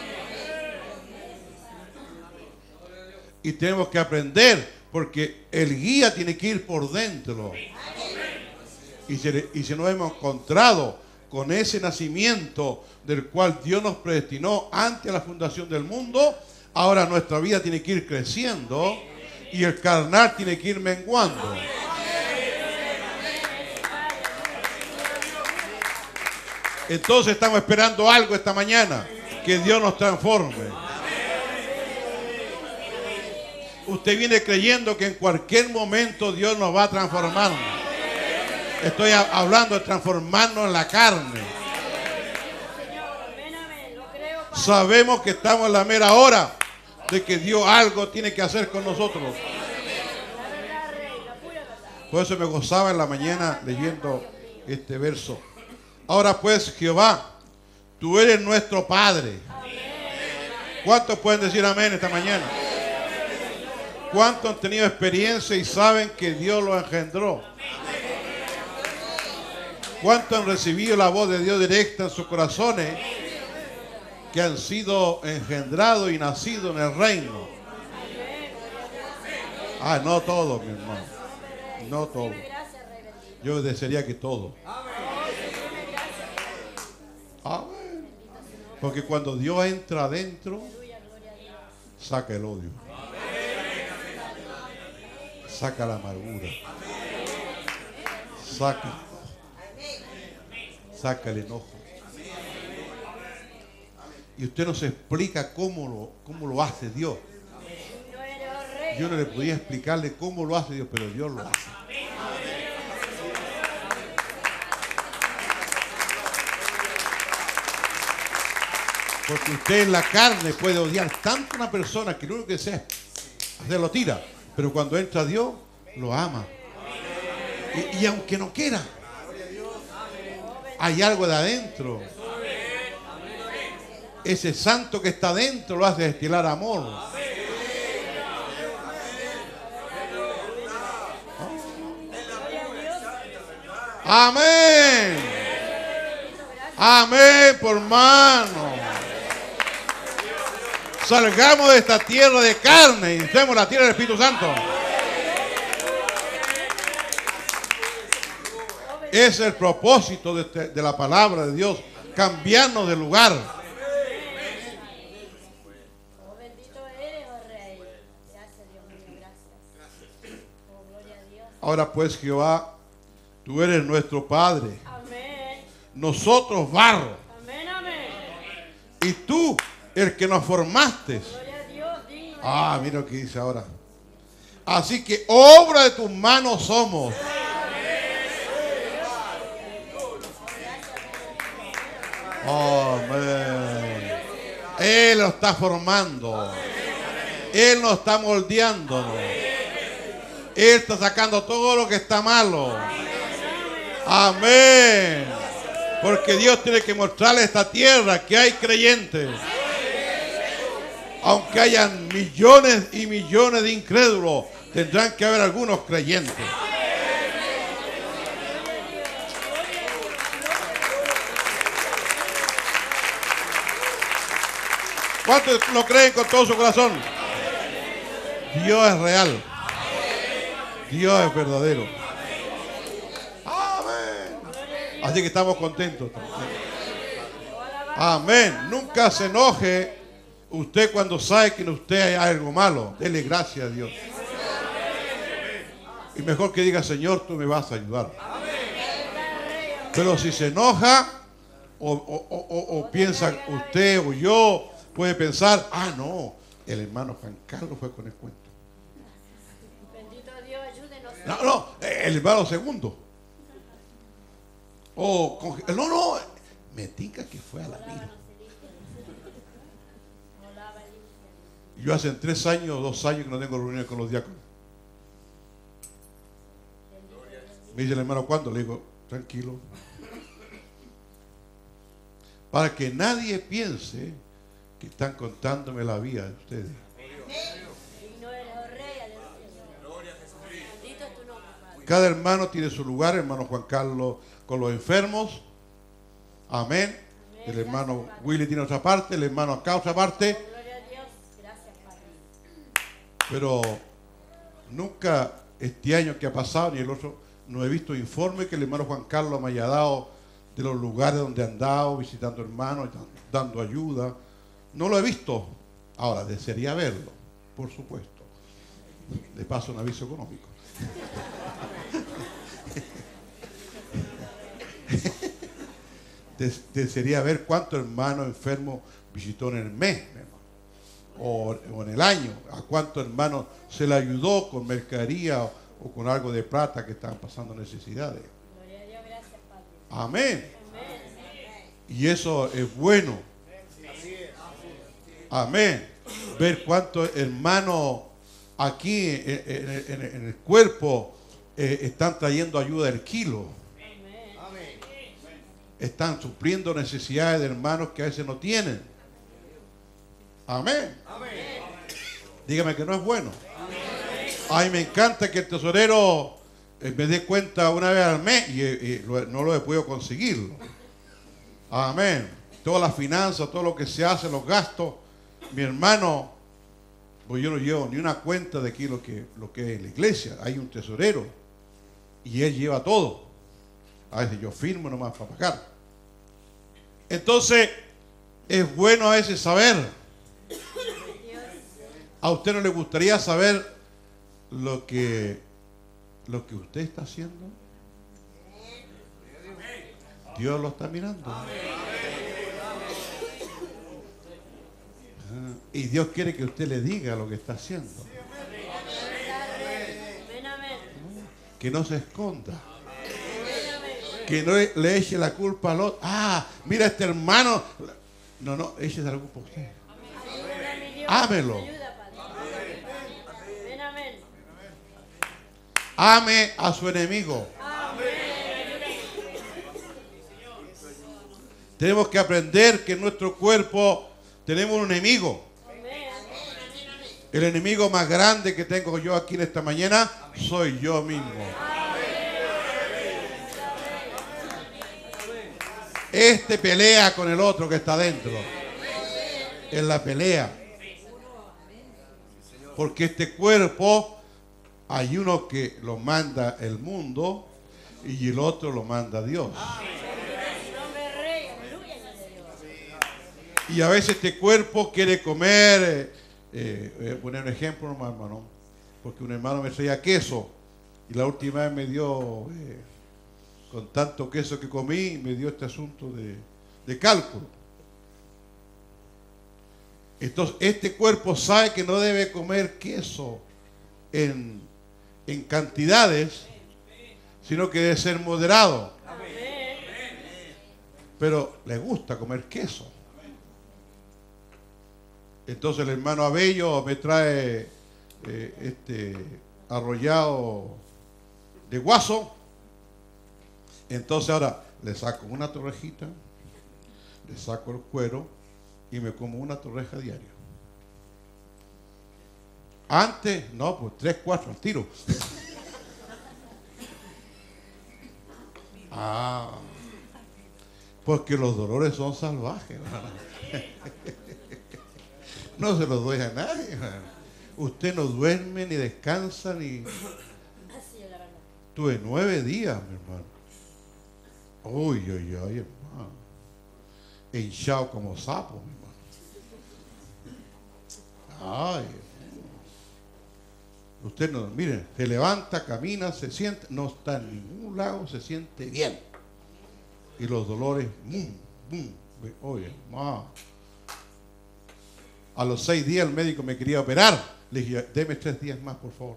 Y tenemos que aprender, porque el guía tiene que ir por dentro. Y si, y si nos hemos encontrado con ese nacimiento del cual Dios nos predestinó antes de la fundación del mundo, ahora nuestra vida tiene que ir creciendo y el carnal tiene que ir menguando. Entonces estamos esperando algo esta mañana, que Dios nos transforme. Usted viene creyendo que en cualquier momento Dios nos va a transformar. Estoy hablando de transformarnos en la carne. Sabemos que estamos en la mera hora de que Dios algo tiene que hacer con nosotros. Por eso me gozaba en la mañana leyendo este verso. Ahora pues, Jehová, tú eres nuestro Padre. ¿Cuántos pueden decir amén esta mañana? ¿Cuántos han tenido experiencia y saben que Dios los engendró? ¿Cuántos han recibido la voz de Dios directa en sus corazones, que han sido engendrados y nacidos en el reino? Ah, no todos, mi hermano. No todos. Yo desearía que todos. Amén. Porque cuando Dios entra adentro, saca el odio, saca la amargura, saca, saca el enojo. Y usted no se explica cómo lo, cómo lo hace Dios. Yo no le podía explicarle cómo lo hace Dios, pero Dios lo hace. Porque usted en la carne puede odiar tanto a una persona que lo único que sea se lo tira. Pero cuando entra Dios, lo ama. Y, y aunque no quiera, hay algo de adentro. Ese santo que está adentro lo hace destilar amor. Amén. Amén, por mano. Salgamos de esta tierra de carne y entremos la tierra del Espíritu Santo. Ese es el propósito de, este, de la palabra de Dios, cambiarnos de lugar. Oh, bendito eres, oh Rey. Gracias, Dios mío, gracias. Oh, gloria a Dios. Ahora pues, Jehová, tú eres nuestro Padre. Amén. Nosotros barro. Amén, amén. Y tú, el que nos formaste. Gloria a Dios, digno. Ah, mira lo que dice ahora. Así que obra de tus manos somos. Amén. Él nos está formando. Él nos está moldeándonos. Él está sacando todo lo que está malo. Amén. Porque Dios tiene que mostrarle a esta tierra que hay creyentes. Aunque hayan millones y millones de incrédulos, tendrán que haber algunos creyentes. ¿Cuántos lo creen con todo su corazón? Dios es real. Dios es verdadero. Amén. Así que estamos contentos. Amén. Nunca se enoje usted cuando sabe que en usted hay algo malo. Dele gracias a Dios. Y mejor que diga, Señor, tú me vas a ayudar. Pero si se enoja o, o, o, o piensa usted o yo puede pensar, ah, no, el hermano Juan Carlos fue con el cuento. Bendito Dios, ayúdenos. No, no, el hermano segundo. O, con- no, no, me tinca que fue a la mina. Yo hace tres años, dos años que no tengo reuniones con los diáconos. Me dice el hermano, ¿cuándo? Le digo, tranquilo. Para que nadie piense que están contándome la vida de ustedes. Digno eres, oh Rey, aleluya. Bendito es tu nombre, Padre. Cada hermano tiene su lugar, hermano Juan Carlos con los enfermos. Amén. El hermano Willy tiene otra parte, el hermano acá otra parte. Gloria a Dios. Gracias, Padre. Pero nunca este año que ha pasado, ni el otro, no he visto informe que el hermano Juan Carlos me haya dado de los lugares donde han andado, visitando hermanos, dando ayuda. No lo he visto. Ahora, desearía verlo, por supuesto. Le paso un aviso económico. Des- desearía ver cuántos hermanos enfermos visitó en el mes, mi hermano, o, o en el año, a cuántos hermanos se le ayudó con mercadería o, o con algo de plata que estaban pasando necesidades. Gloria a Dios. Gracias, Padre. Amén. Amén. Y eso es bueno. Amén. Ver cuántos hermanos aquí en, en- en- en el cuerpo eh, están trayendo ayuda del kilo. Están supliendo necesidades de hermanos que a veces no tienen. Amén. Dígame que no es bueno. Ay, me encanta que el tesorero eh, me dé cuenta una vez al mes y, y lo- no lo he podido conseguir. Amén. Todas las finanzas, todo lo que se hace, los gastos. Mi hermano, pues yo no llevo ni una cuenta de aquí lo que, lo que es la iglesia. Hay un tesorero y él lleva todo. A veces yo firmo nomás para pagar. Entonces, es bueno a veces saber. ¿A usted no le gustaría saber lo que, lo que usted está haciendo? Dios lo está mirando. Ah, y Dios quiere que usted le diga lo que está haciendo. Amén, amén. Que no se esconda. Que no le eche la culpa al otro. Ah, mira este hermano. No, no, eche la culpa a usted. Ayuda, mi Dios. Ámelo. Ayuda, Padre. Amén, amén. Ame a su enemigo. Tenemos que aprender que en nuestro cuerpo tenemos un enemigo. El enemigo más grande que tengo yo aquí en esta mañana soy yo mismo. Este pelea con el otro que está dentro. Es la pelea. Porque este cuerpo hay uno que lo manda el mundo y el otro lo manda Dios. Y a veces este cuerpo quiere comer, eh, eh, voy a poner un ejemplo nomás, hermano, porque un hermano me traía queso y la última vez me dio, eh, con tanto queso que comí, me dio este asunto de, de cálculo. Entonces, este cuerpo sabe que no debe comer queso en, en cantidades, sino que debe ser moderado. Pero le gusta comer queso. Entonces el hermano Abello me trae eh, este arrollado de guaso. Entonces ahora le saco una torrejita, le saco el cuero y me como una torreja diaria. Antes, no, pues tres, cuatro al tiro. Ah, porque los dolores son salvajes. No se los doy a nadie. Usted no duerme, ni descansa, ni... Tuve nueve días, mi hermano. Uy, uy, uy, hermano. Hinchado como sapo, mi hermano. Ay. Usted no, miren, se levanta, camina, se siente, no está en ningún lado, se siente bien. Y los dolores, bum, bum. Oye, hermano. A los seis días el médico me quería operar. Le dije, deme tres días más, por favor.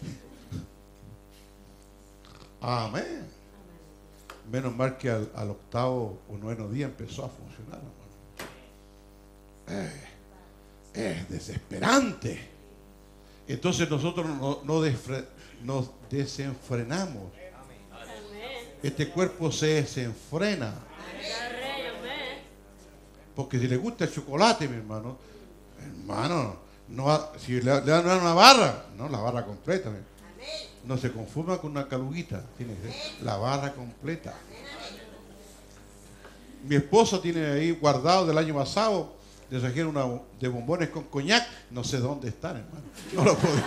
Amén. Menos mal que al, al octavo o noveno día empezó a funcionar, hermano. Eh, es desesperante. Entonces nosotros no, no desfre, nos desenfrenamos. Este cuerpo se desenfrena. Porque si le gusta el chocolate, mi hermano, hermano, no, si le, le dan una barra, no, la barra completa. No se confunda con una caluguita, tiene que ser la barra completa. Mi esposa tiene ahí guardado del año pasado, le trajeron una de bombones con coñac, no sé dónde están, hermano. No lo puedo.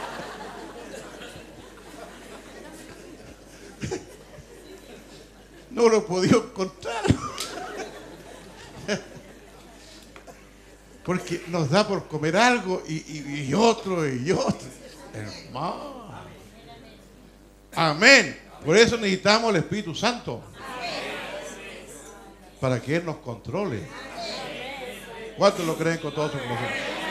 No lo he podido encontrar. Porque nos da por comer algo y, y, y otro y otro. Hermano. Amén. Por eso necesitamos el Espíritu Santo. Para que Él nos controle. ¿Cuántos lo creen con todo su corazón?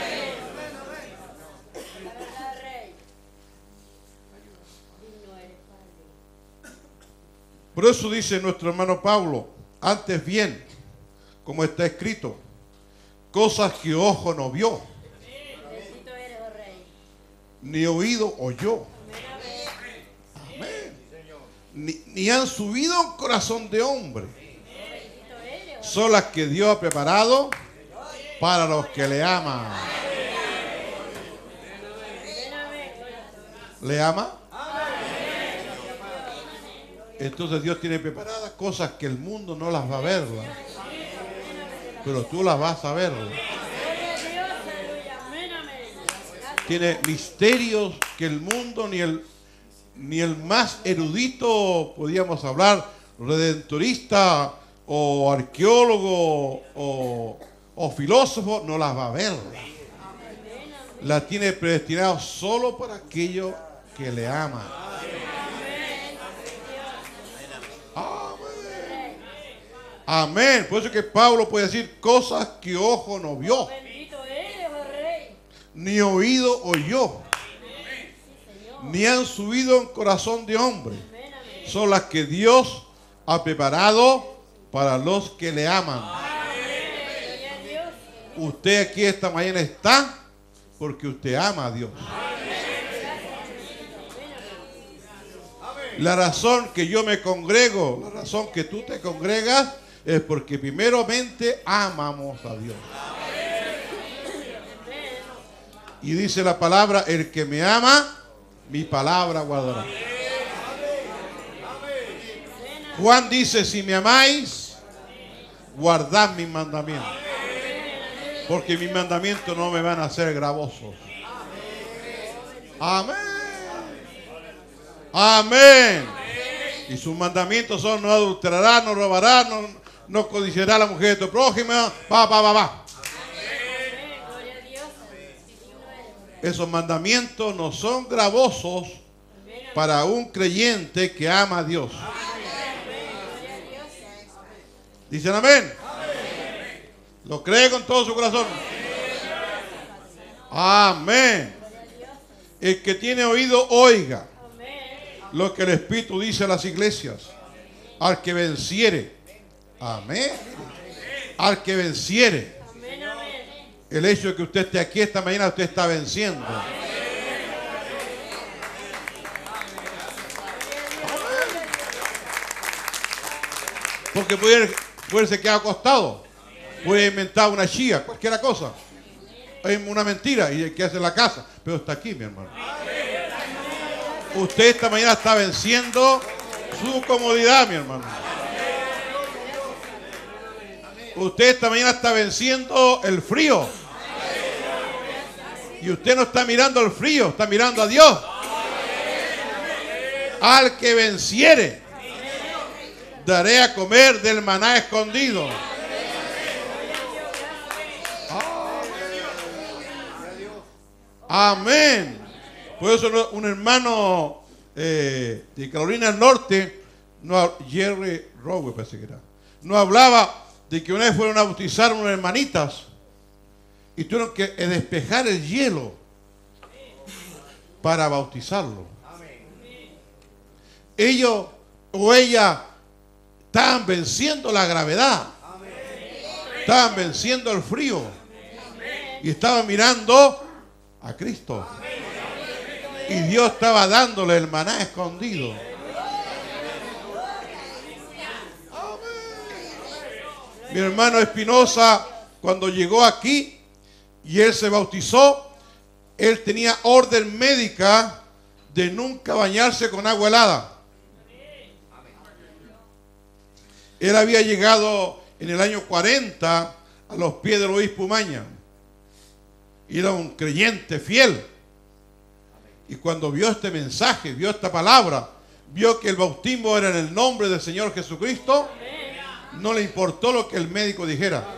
Por eso dice nuestro hermano Pablo, antes bien, como está escrito, cosas que ojo no vio, ni oído oyó, amén, ni, ni han subido un corazón de hombre, son las que Dios ha preparado para los que le aman. ¿Le ama? Entonces Dios tiene preparadas cosas que el mundo no las va a ver, pero tú las vas a ver. Tiene misterios que el mundo ni el ni el más erudito, podríamos hablar, redentorista o arqueólogo o, o filósofo, no las va a ver. La tiene predestinado solo para aquellos que le aman. Amén. Amén. Por eso que Pablo puede decir cosas que ojo no vio, ni oído oyó, ni han subido en corazón de hombre. Son las que Dios ha preparado para los que le aman. Usted aquí esta mañana está porque usted ama a Dios. La razón que yo me congrego, la razón que tú te congregas, es porque primeramente amamos a Dios. Y dice la palabra, el que me ama, mi palabra guardará. Juan dice, si me amáis, guardad mis mandamientos. Porque mis mandamientos no me van a hacer gravosos. Amén. Amén. Y sus mandamientos son: no adulterarás, no robarás, no, no codiciarás a la mujer de tu prójimo. Va, va, va, va. Esos mandamientos no son gravosos para un creyente que ama a Dios. ¿Dicen amén? ¿Lo cree con todo su corazón? Amén. El que tiene oído, oiga lo que el Espíritu dice a las iglesias. Al que venciere. Amén. Al que venciere. El hecho de que usted esté aquí esta mañana, usted está venciendo. Porque puede, puede se quedar acostado. Puede inventar una chía, cualquier cosa. Es una mentira y que hace en la casa. Pero está aquí, mi hermano. Usted esta mañana está venciendo su comodidad, mi hermano. Usted esta mañana está venciendo el frío. Y usted no está mirando el frío, está mirando a Dios. Al que venciere, daré a comer del maná escondido. Amén. Por eso un hermano eh, de Carolina del Norte, no, Jerry Rowe parece que era, no hablaba de que una vez fueron a bautizar unas hermanitas y tuvieron que despejar el hielo para bautizarlo. Ellos o ella estaban venciendo la gravedad, estaban venciendo el frío y estaban mirando a Cristo. Y Dios estaba dándole el maná escondido. Mi hermano Espinosa, cuando llegó aquí y él se bautizó, él tenía orden médica de nunca bañarse con agua helada. Él había llegado en el año cuarenta a los pies del obispo Umaña. Y era un creyente fiel. Y cuando vio este mensaje, vio esta palabra, vio que el bautismo era en el nombre del Señor Jesucristo, no le importó lo que el médico dijera.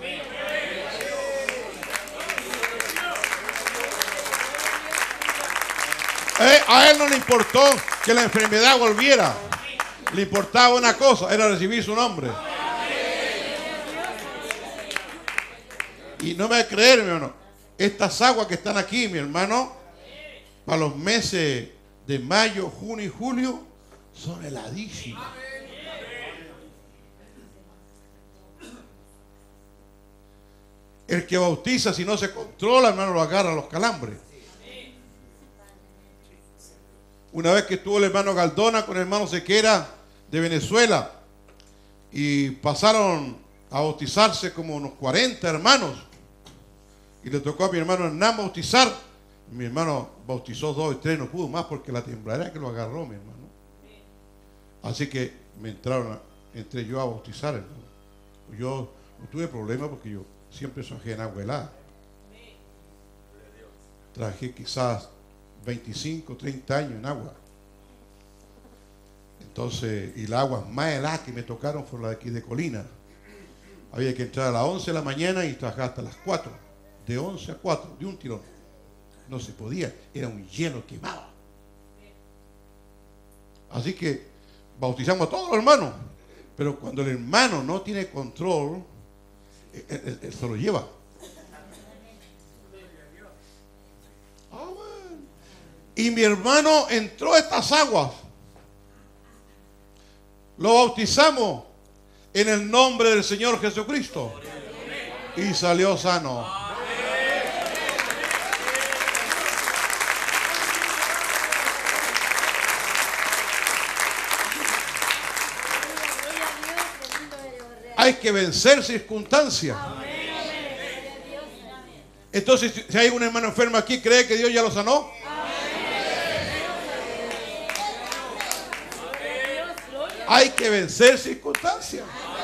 Eh, a él no le importó que la enfermedad volviera. Le importaba una cosa, era recibir su nombre. Y no me va a creer, mi hermano, estas aguas que están aquí, mi hermano, para los meses de mayo, junio y julio, son heladísimas. El que bautiza, si no se controla, hermano, lo agarra a los calambres. Una vez que estuvo el hermano Galdona con el hermano Sequera de Venezuela y pasaron a bautizarse como unos cuarenta hermanos y le tocó a mi hermano Hernán bautizar. Mi hermano bautizó dos y tres, no pudo más porque la tembladera que lo agarró, mi hermano. Así que me entraron, a, entré yo a bautizar, hermano. Yo no tuve problema porque yo siempre soy en agua helada. Trabajé quizás veinticinco, treinta años en agua. Entonces, y las aguas más heladas que me tocaron fueron las de aquí de Colina. Había que entrar a las once de la mañana y trabajar hasta las cuatro. De once a cuatro, de un tirón. No se podía, era un hielo quemado. Así que bautizamos a todos los hermanos. Pero cuando el hermano no tiene control, él, él, él se lo lleva. Ah, bueno. Y mi hermano entró a estas aguas. Lo bautizamos en el nombre del Señor Jesucristo. Y salió sano. Hay que vencer circunstancias. Entonces, si hay un hermano enfermo aquí, ¿cree que Dios ya lo sanó? Hay que vencer circunstancias.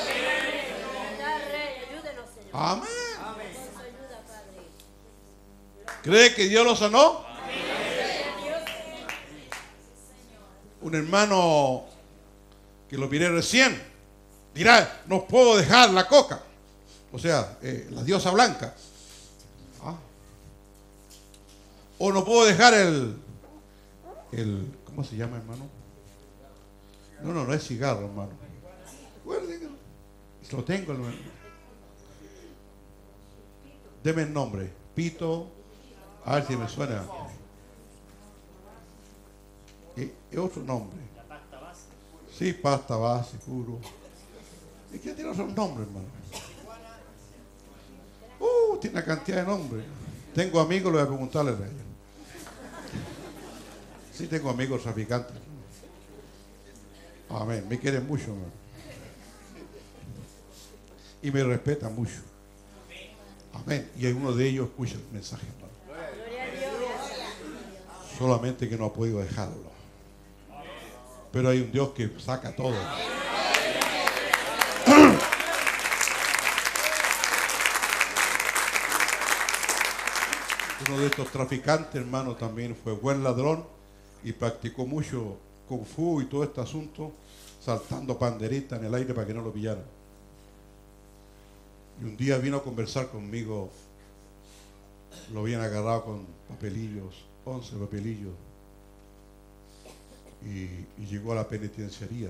Amén. ¿Cree que Dios lo sanó? Un hermano que lo miré recién dirá, no puedo dejar la coca, o sea, eh, la diosa blanca. ¿Ah? O no puedo dejar el, el, ¿cómo se llama, hermano? No, no, no es cigarro, hermano. Lo tengo, hermano. Deme el nombre. Pito. A ver si me suena. Es otro nombre. Sí, pasta base, puro. ¿Y quién tiene otros nombres, hermano? Uh, tiene una cantidad de nombres. Tengo amigos, le voy a preguntarle a ellos. Sí, tengo amigos traficantes. Amén. Me quieren mucho, hermano. Y me respetan mucho. Amén. Y uno de ellos escucha el mensaje, hermano. Solamente que no ha podido dejarlo. Pero hay un Dios que saca todo. Uno de estos traficantes, hermano, también fue buen ladrón y practicó mucho kung fu y todo este asunto, saltando panderitas en el aire para que no lo pillaran. Y un día vino a conversar conmigo, lo habían agarrado con papelillos, once papelillos, y, y llegó a la penitenciaría.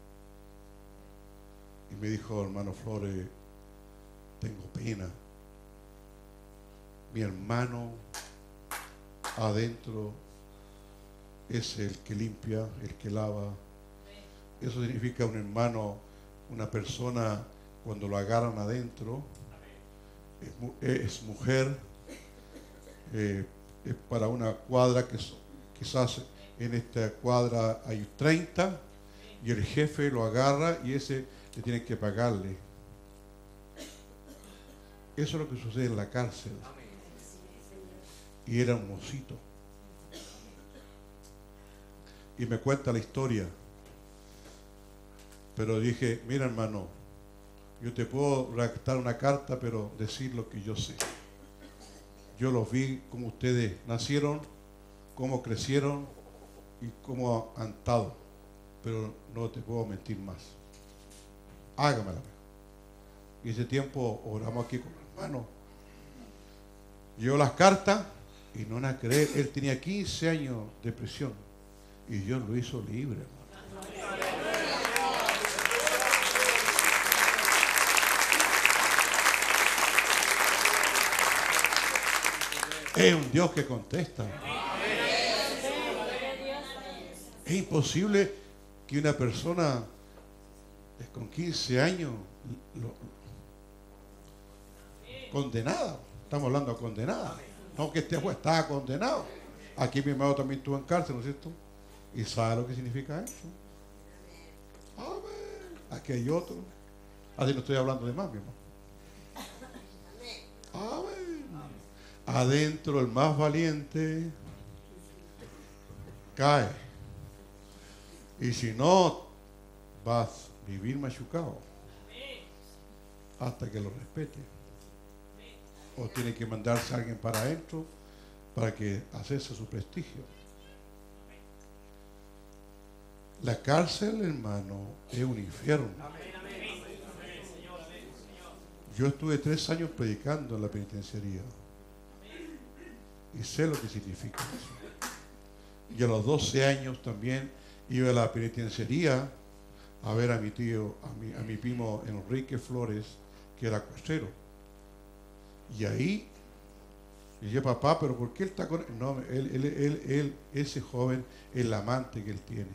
Y me dijo, hermano Flores, tengo pena. mi hermano adentro es el que limpia, el que lava. Eso significa un hermano, una persona cuando lo agarran adentro, es, es mujer, eh, es para una cuadra que quizás en esta cuadra hay treinta y el jefe lo agarra y ese le tiene que pagarle. Eso es lo que sucede en la cárcel. Y era un mocito. Y me cuenta la historia. Pero dije, mira hermano, yo te puedo redactar una carta, pero decir lo que yo sé. Yo los vi como ustedes nacieron, cómo crecieron y cómo han estado. Pero no te puedo mentir más. Hágamela. Y ese tiempo oramos aquí con el hermano. Llegó las cartas y no van a creer, él tenía quince años de prisión y Dios lo hizo libre, hermano. Es un Dios que contesta. Es imposible que una persona con quince años lo, condenada, estamos hablando de condenada, no que este juez estaba condenado. Aquí mi hermano también estuvo en cárcel, ¿no es cierto? Y sabe lo que significa eso. Amén. Aquí hay otro. Así no estoy hablando de más, mi hermano. Amén. Adentro el más valiente cae. Y si no, vas a vivir machucado hasta que lo respete. O tiene que mandarse a alguien para adentro para que hacerse su prestigio. La cárcel, hermano, es un infierno. Yo estuve tres años predicando en la penitenciaría y sé lo que significa eso. Y a los doce años también iba a la penitenciaría a ver a mi tío, a mi, a mi primo Enrique Flores, que era costero. Y ahí, y dije, papá, pero ¿por qué él está con él? No, él, él, él, él, ese joven, el amante que él tiene.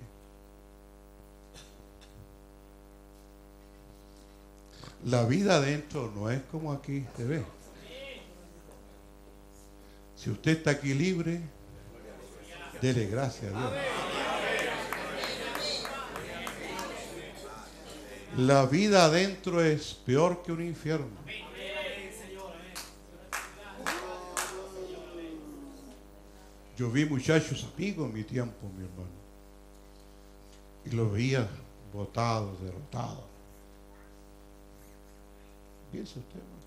La vida adentro no es como aquí se ve. Si usted está aquí libre, dele gracias a Dios. La vida adentro es peor que un infierno. Yo vi muchachos amigos en mi tiempo, mi hermano, y los veía botados, derrotados. Piense usted, hermano.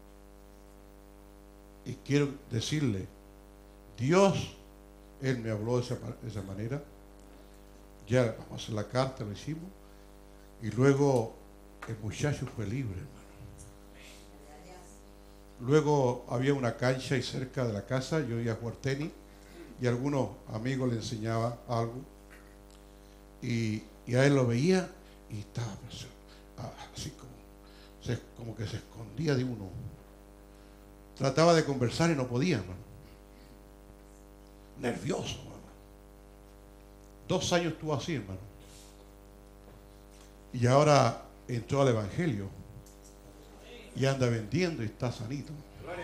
Y quiero decirle, Dios, Él me habló de esa, de esa manera. Ya vamos a hacer la carta, lo hicimos. Y luego el muchacho fue libre, hermano. Luego había una cancha ahí cerca de la casa, yo iba a jugar tenis y algunos amigos le enseñaba algo. Y, y a él lo veía y estaba pues, así como, se, como que se escondía de uno. Trataba de conversar y no podía, hermano. Nervioso, hermano. Dos años estuvo así, hermano. Y ahora entró al Evangelio y anda vendiendo y está sanito.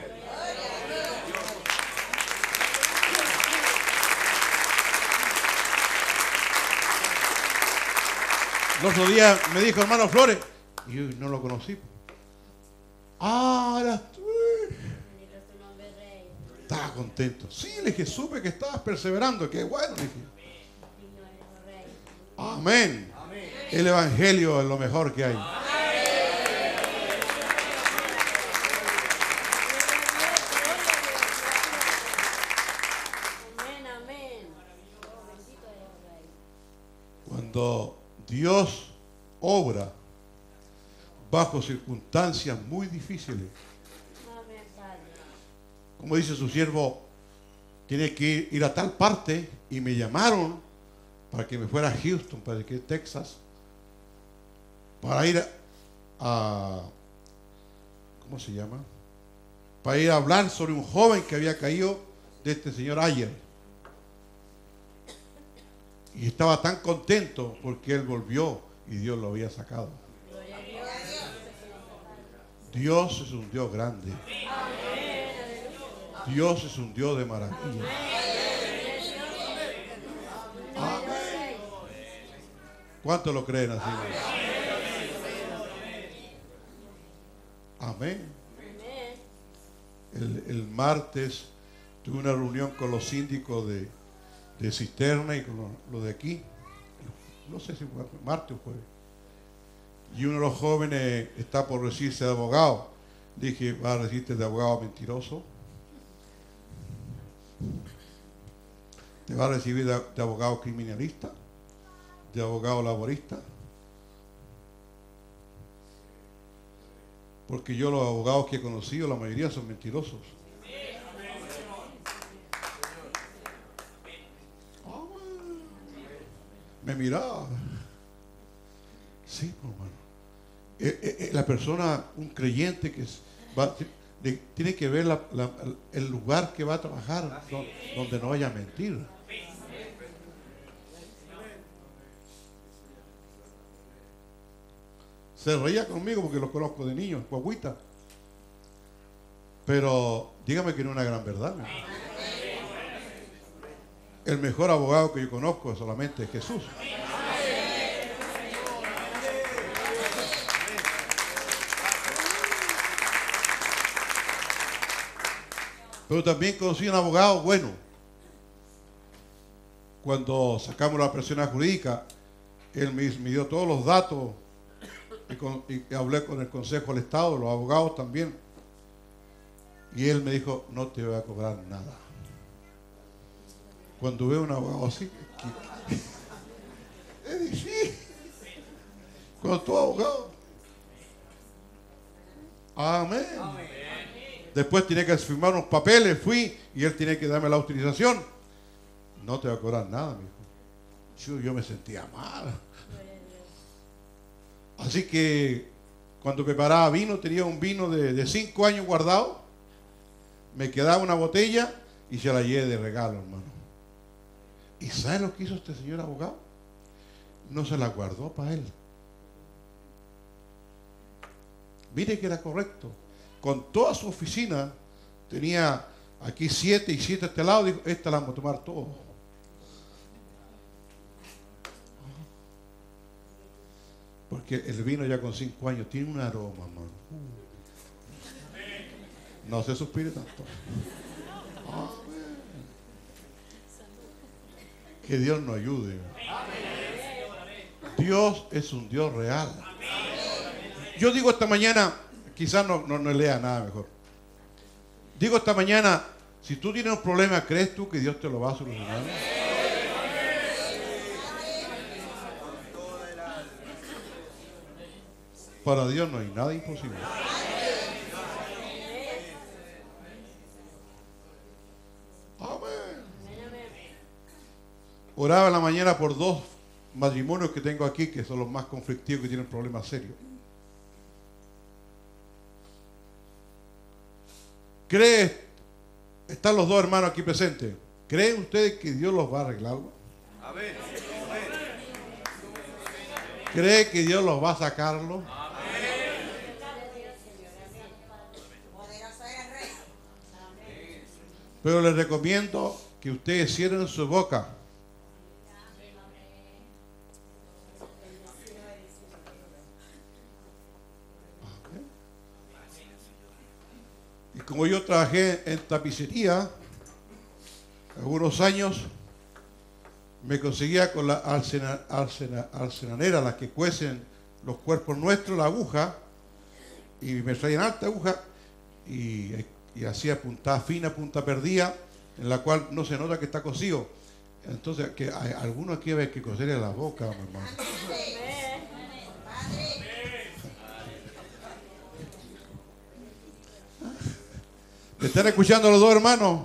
El otro día me dijo, hermano Flores, y yo no lo conocí. Ah, eras tú. Estaba contento. Sí, le dije, supe que estabas perseverando. Qué bueno, le dije. Amén. El Evangelio es lo mejor que hay. Cuando Dios obra bajo circunstancias muy difíciles, como dice su siervo, tiene que ir, ir a tal parte y me llamaron para que me fuera a Houston, para que Texas, para ir a, a ¿cómo se llama? para ir a hablar sobre un joven que había caído de este señor Ayer. Y estaba tan contento porque él volvió y Dios lo había sacado. Dios es un Dios grande. Dios es un Dios de maravilla. Amén. ¿Cuántos lo creen así? Amén. El, el martes tuve una reunión con los síndicos de, de Cisterna y con los lo de aquí. No sé si fue martes o jueves. Y uno de los jóvenes está por recibirse de abogado. Dije, ¿va a recibirte de abogado mentiroso? ¿Te va a recibir de, de abogado criminalista? ¿De abogado laborista? Porque yo los abogados que he conocido, la mayoría son mentirosos. Me miraba. Sí, hermano. Eh, eh, la persona, un creyente que va, de, tiene que ver la, la, el lugar que va a trabajar, no, donde no vaya a mentir. Se reía conmigo porque lo conozco de niño, guaguita. Pero dígame que no es una gran verdad. ¿No? El mejor abogado que yo conozco solamente es Jesús. Pero también conocí un abogado bueno. Cuando sacamos la presión jurídica, él me, me dio todos los datos y, con, y hablé con el Consejo del Estado, los abogados también. Y él me dijo, no te voy a cobrar nada. Cuando veo un abogado así, es difícil. Cuando tú abogado. Amén. Amén. Después tiene que firmar unos papeles, fui y él tiene que darme la autorización. No te va a cobrar nada, mi hijo. Yo, yo me sentía mal. Así que cuando preparaba vino, tenía un vino de, de cinco años guardado. Me quedaba una botella y se la llevé de regalo, hermano. ¿Y sabe lo que hizo este señor abogado? No se la guardó para él. Mire que era correcto. Con toda su oficina, tenía aquí siete y siete a este lado, dijo, esta la vamos a tomar todo. Porque el vino ya con cinco años tiene un aroma, hermano. No se suspire tanto. Amén. Que Dios nos ayude. Dios es un Dios real. Yo digo esta mañana, quizás no, no, no lea nada mejor. Digo esta mañana, si tú tienes un problema, ¿crees tú que Dios te lo va a solucionar? Para Dios no hay nada imposible. Amén. Oraba en la mañana por dos matrimonios que tengo aquí, que son los más conflictivos, que tienen problemas serios. ¿Cree? Están los dos hermanos aquí presentes. ¿Creen ustedes que Dios los va a arreglar? Amén. ¿Cree que Dios los va a sacarlo? Pero les recomiendo que ustedes cierren su boca. Y como yo trabajé en tapicería algunos años, me conseguía con la arcena, arcena, arcenanera, las que cuecen los cuerpos nuestros, la aguja, y me traían alta aguja y, y hacía puntada fina, punta perdida, en la cual no se nota que está cosido. Entonces, que hay, algunos aquí hay que coserle la boca, mi hermano. ¿Me están escuchando los dos hermanos?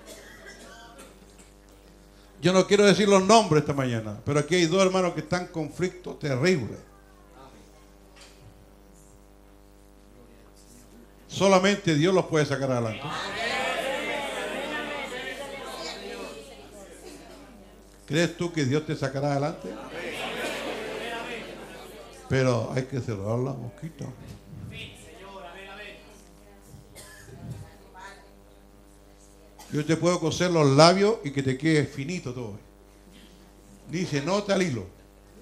Yo no quiero decir los nombres esta mañana, pero aquí hay dos hermanos que están en conflicto terrible. Solamente Dios los puede sacar adelante. ¿Crees tú que Dios te sacará adelante? Pero hay que cerrar la boquita. Yo te puedo coser los labios y que te quede finito todo. Ni se nota el hilo.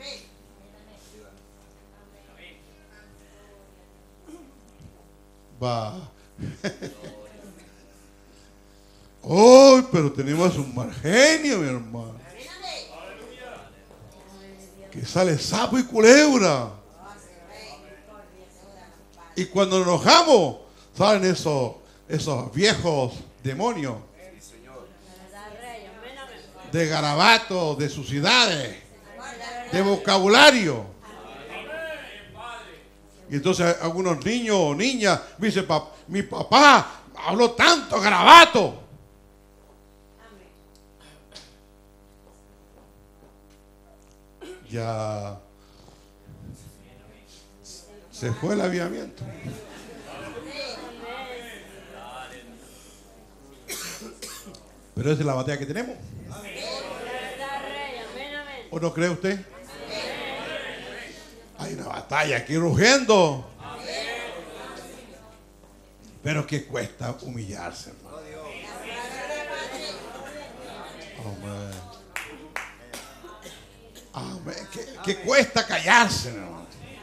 Va. ¡Oh! Pero tenemos un mal genio, mi hermano. Que sale sapo y culebra. Y cuando nos enojamos, salen esos, esos viejos demonios. De garabatos, de suciedades, de vocabulario. Y entonces algunos niños o niñas me dicen, mi papá habló tanto garabato. Ya se fue el aviamiento. Pero esa es la batalla que tenemos. ¿O no cree usted? Hay una batalla aquí rugiendo. Pero que cuesta humillarse, hermano. Amén. Amén. Que, que cuesta callarse, hermano.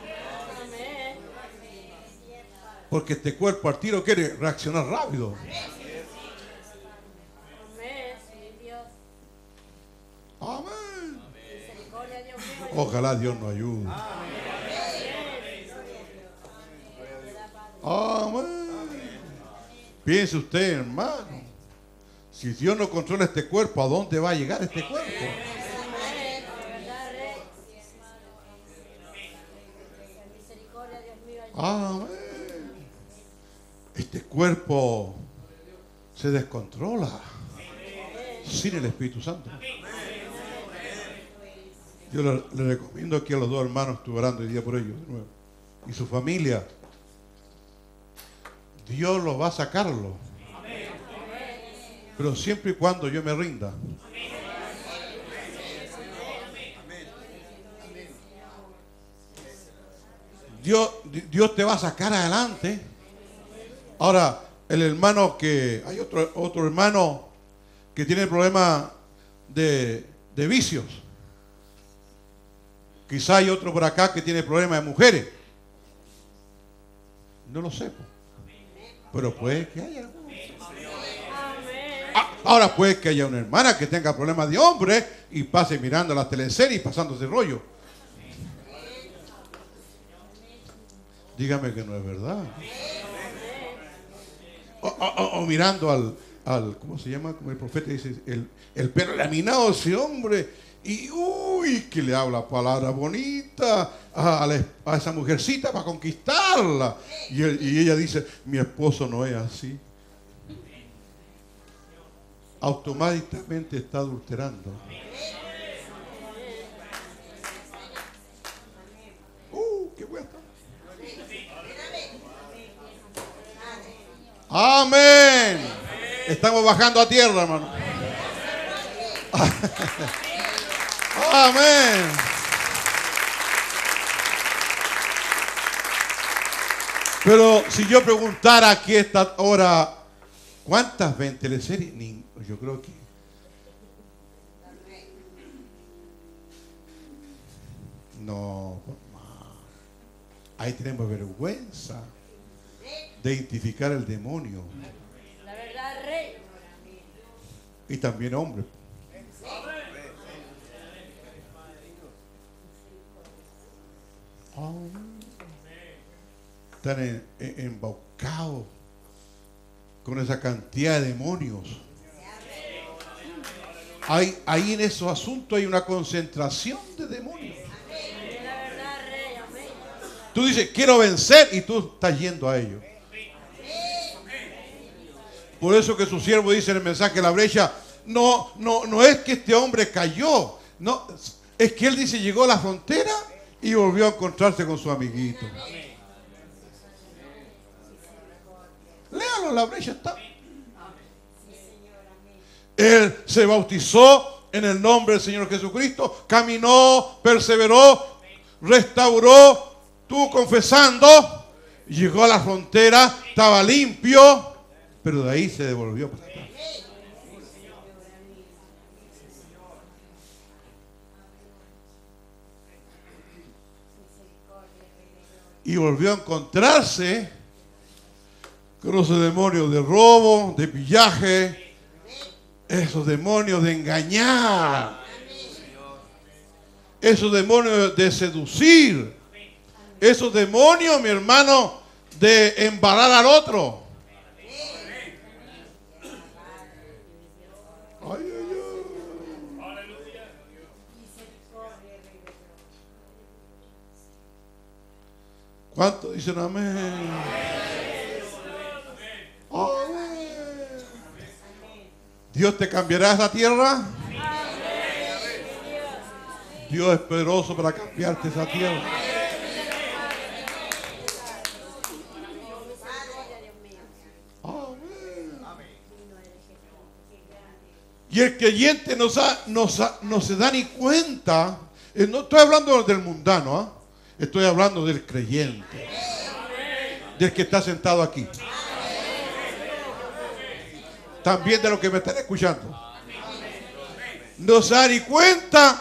Porque este cuerpo al tiro quiere reaccionar rápido. Amén. Ojalá Dios nos ayude. Amén. Piense usted, hermano, si Dios no controla este cuerpo, ¿a dónde va a llegar este cuerpo? Amén. Este cuerpo se descontrola sin el Espíritu Santo. Yo le, le recomiendo aquí a los dos hermanos, estuve orando hoy día por ellos de nuevo, y su familia. Dios los va a sacarlo, pero siempre y cuando yo me rinda. Dios, Dios te va a sacar adelante. Ahora, el hermano que, hay otro, otro hermano que tiene problemas de, de vicios. Quizá hay otro por acá que tiene problemas de mujeres. No lo sé. Pero puede que haya alguno. Ah, ahora puede que haya una hermana que tenga problemas de hombre y pase mirando las teleseries y pasándose rollo. Dígame que no es verdad. O, o, o mirando al, al, ¿cómo se llama? Como el profeta dice, el, el pelo laminado de ese hombre. Y uy, que le habla palabra bonita a, la, a esa mujercita para conquistarla. Y, él, y ella dice, mi esposo no es así. Automáticamente está adulterando. Uh, qué bueno. Amén. Estamos bajando a tierra, hermano. Amén. Pero si yo preguntara aquí esta hora, ¿cuántas ven teleseries? Ni, yo creo que no. Ahí tenemos vergüenza de identificar el demonio. La verdad, rey. Y también hombres. Oh. Están en, en, embaucados con esa cantidad de demonios. Hay, ahí en esos asuntos hay una concentración de demonios. Tú dices, quiero vencer, y tú estás yendo a ellos. Por eso que su siervo dice en el mensaje de la brecha, no, no, no es que este hombre cayó, no, es que él dice, llegó a la frontera y volvió a encontrarse con su amiguito. hermano, la brecha está. Él se bautizó en el nombre del Señor Jesucristo, caminó, perseveró, restauró, estuvo confesando, llegó a la frontera, estaba limpio, pero de ahí se devolvió para atrás. Y volvió a encontrarse con esos demonios de robo, de pillaje, esos demonios de engañar, esos demonios de seducir, esos demonios, mi hermano, de embalar al otro. Ay, ay, ay. ¿Cuántos dicen amén? Amén. ¿Dios te cambiará esa tierra? Dios es poderoso para cambiarte esa tierra. Amén. Y el creyente no, no, no se da ni cuenta. No estoy hablando del mundano, ¿eh? Estoy hablando del creyente, del que está sentado aquí, también de los que me están escuchando. No se da ni cuenta,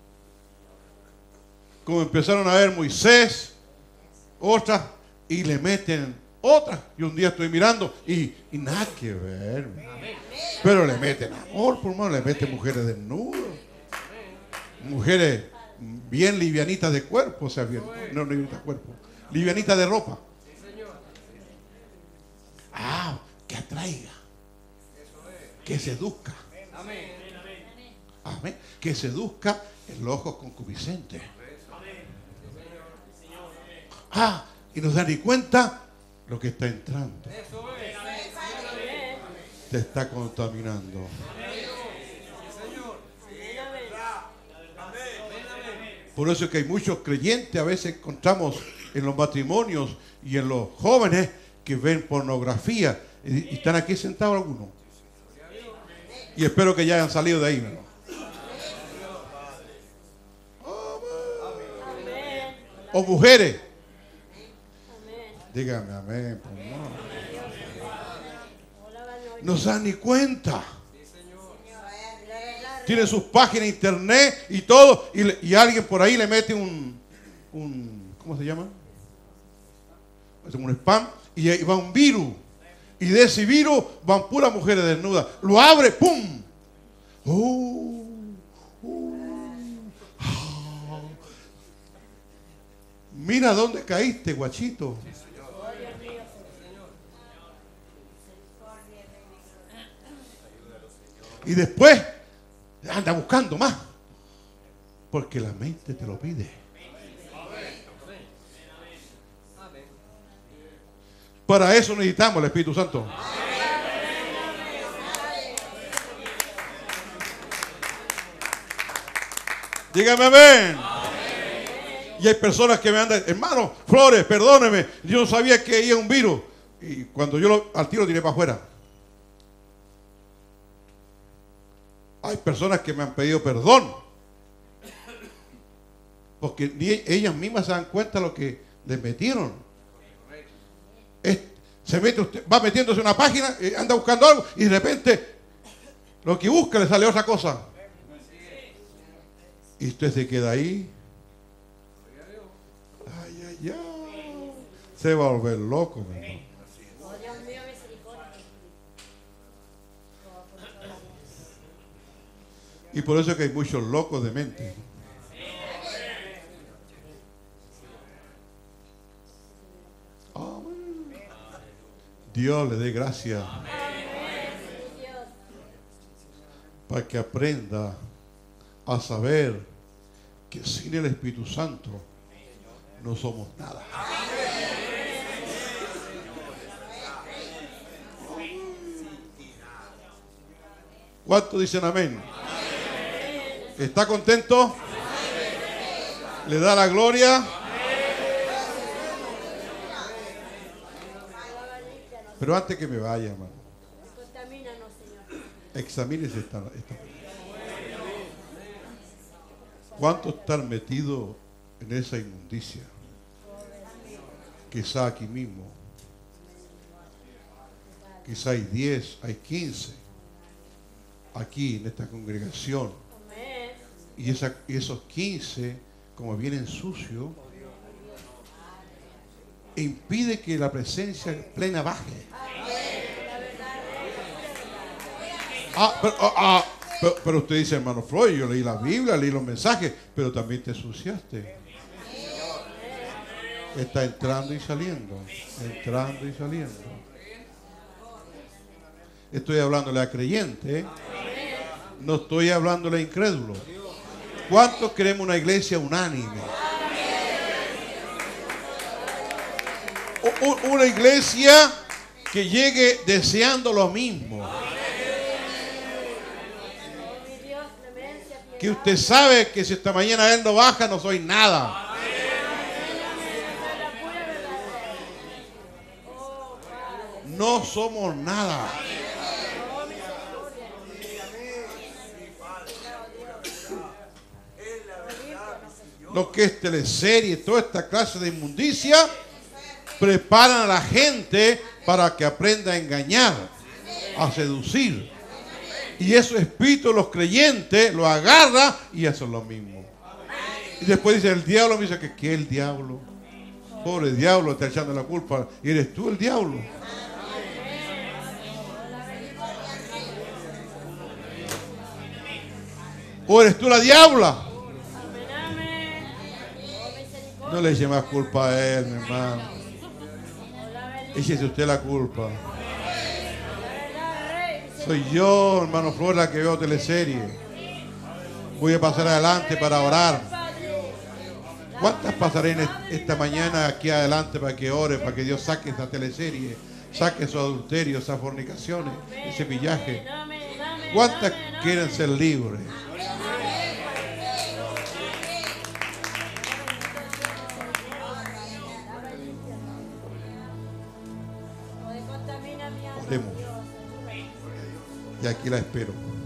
como empezaron a ver Moisés, otras, y le meten otras. Y un día estoy mirando y, y nada que ver, pero le meten amor, por mano, le meten mujeres desnudas, mujeres bien livianitas de cuerpo, o sea, bien, no livianitas de cuerpo, livianitas de ropa. Ah, que atraiga, que seduzca. Amén. Que seduzca el ojo concupiscente. Ah, y nos da ni cuenta lo que está entrando. Te está contaminando. Por eso es que hay muchos creyentes, a veces encontramos en los matrimonios y en los jóvenes que ven pornografía y, y están aquí sentados algunos. Y espero que ya hayan salido de ahí, ¿no? Amén. O mujeres. Dígame amén. Pues no. No se dan ni cuenta. Tiene sus páginas de internet y todo, y, le, y alguien por ahí le mete un, un ¿cómo se llama? Es un spam, y, y va un virus, y de ese virus van puras mujeres desnudas. Lo abre, ¡pum! Oh, oh, oh. Mira dónde caíste, guachito. Y después anda buscando más, porque la mente te lo pide. Para eso necesitamos el Espíritu Santo. Dígame amén. Y hay personas que me andan, hermano, Flores, perdóneme, yo no sabía que había un virus. Y cuando yo lo, al tiro tiré para afuera. Hay personas que me han pedido perdón, porque ni ellas mismas se dan cuenta de lo que les metieron. Es, se mete usted, va metiéndose en una página, eh, anda buscando algo y de repente lo que busca le sale otra cosa. Y usted se queda ahí. Ay, ay, ay. Se va a volver loco, mi hermano. Y por eso es que hay muchos locos de mente. Amén. Dios le dé gracias para que aprenda a saber que sin el Espíritu Santo no somos nada. ¿Cuántos dicen amén? ¿Está contento? ¿Le da la gloria? Pero antes que me vaya, hermano, Contamínanos, Señor. examínese esta, esta. ¿Cuántos están metidos en esa inmundicia? Quizá aquí mismo. Quizá hay diez, hay quince. Aquí en esta congregación. Amén. Y, esa, y esos quince, como vienen sucios, impide que la presencia plena baje. Ah, pero, ah, ah, pero, pero usted dice, hermano Floyd, yo leí la Biblia, leí los mensajes, pero también te ensuciaste. Está entrando y saliendo, entrando y saliendo. Estoy hablándole a creyente, no estoy hablándole a incrédulo. ¿Cuántos queremos una iglesia unánime? U- una iglesia que llegue deseando lo mismo. Que usted sabe que si esta mañana Él no baja, no soy nada. No somos nada. Lo que es teleserie, toda esta clase de inmundicia, preparan a la gente para que aprenda a engañar, a seducir. Y esos espíritus, los creyentes, lo agarran y hacen lo mismo. Y después dice, el diablo me dice que ¿qué es el diablo? Pobre diablo, está echando la culpa. Y eres tú el diablo. ¿O eres tú la diabla? No le eche más culpa a él, mi hermano. Échese usted la culpa. Soy yo, hermano Flora, que veo teleserie. Voy a pasar adelante para orar. ¿Cuántas pasaré en esta mañana aquí adelante para que ore, para que Dios saque esta teleserie, saque su adulterio, esas fornicaciones, ese pillaje? ¿Cuántas quieren ser libres? Oremos. Y aquí la espero.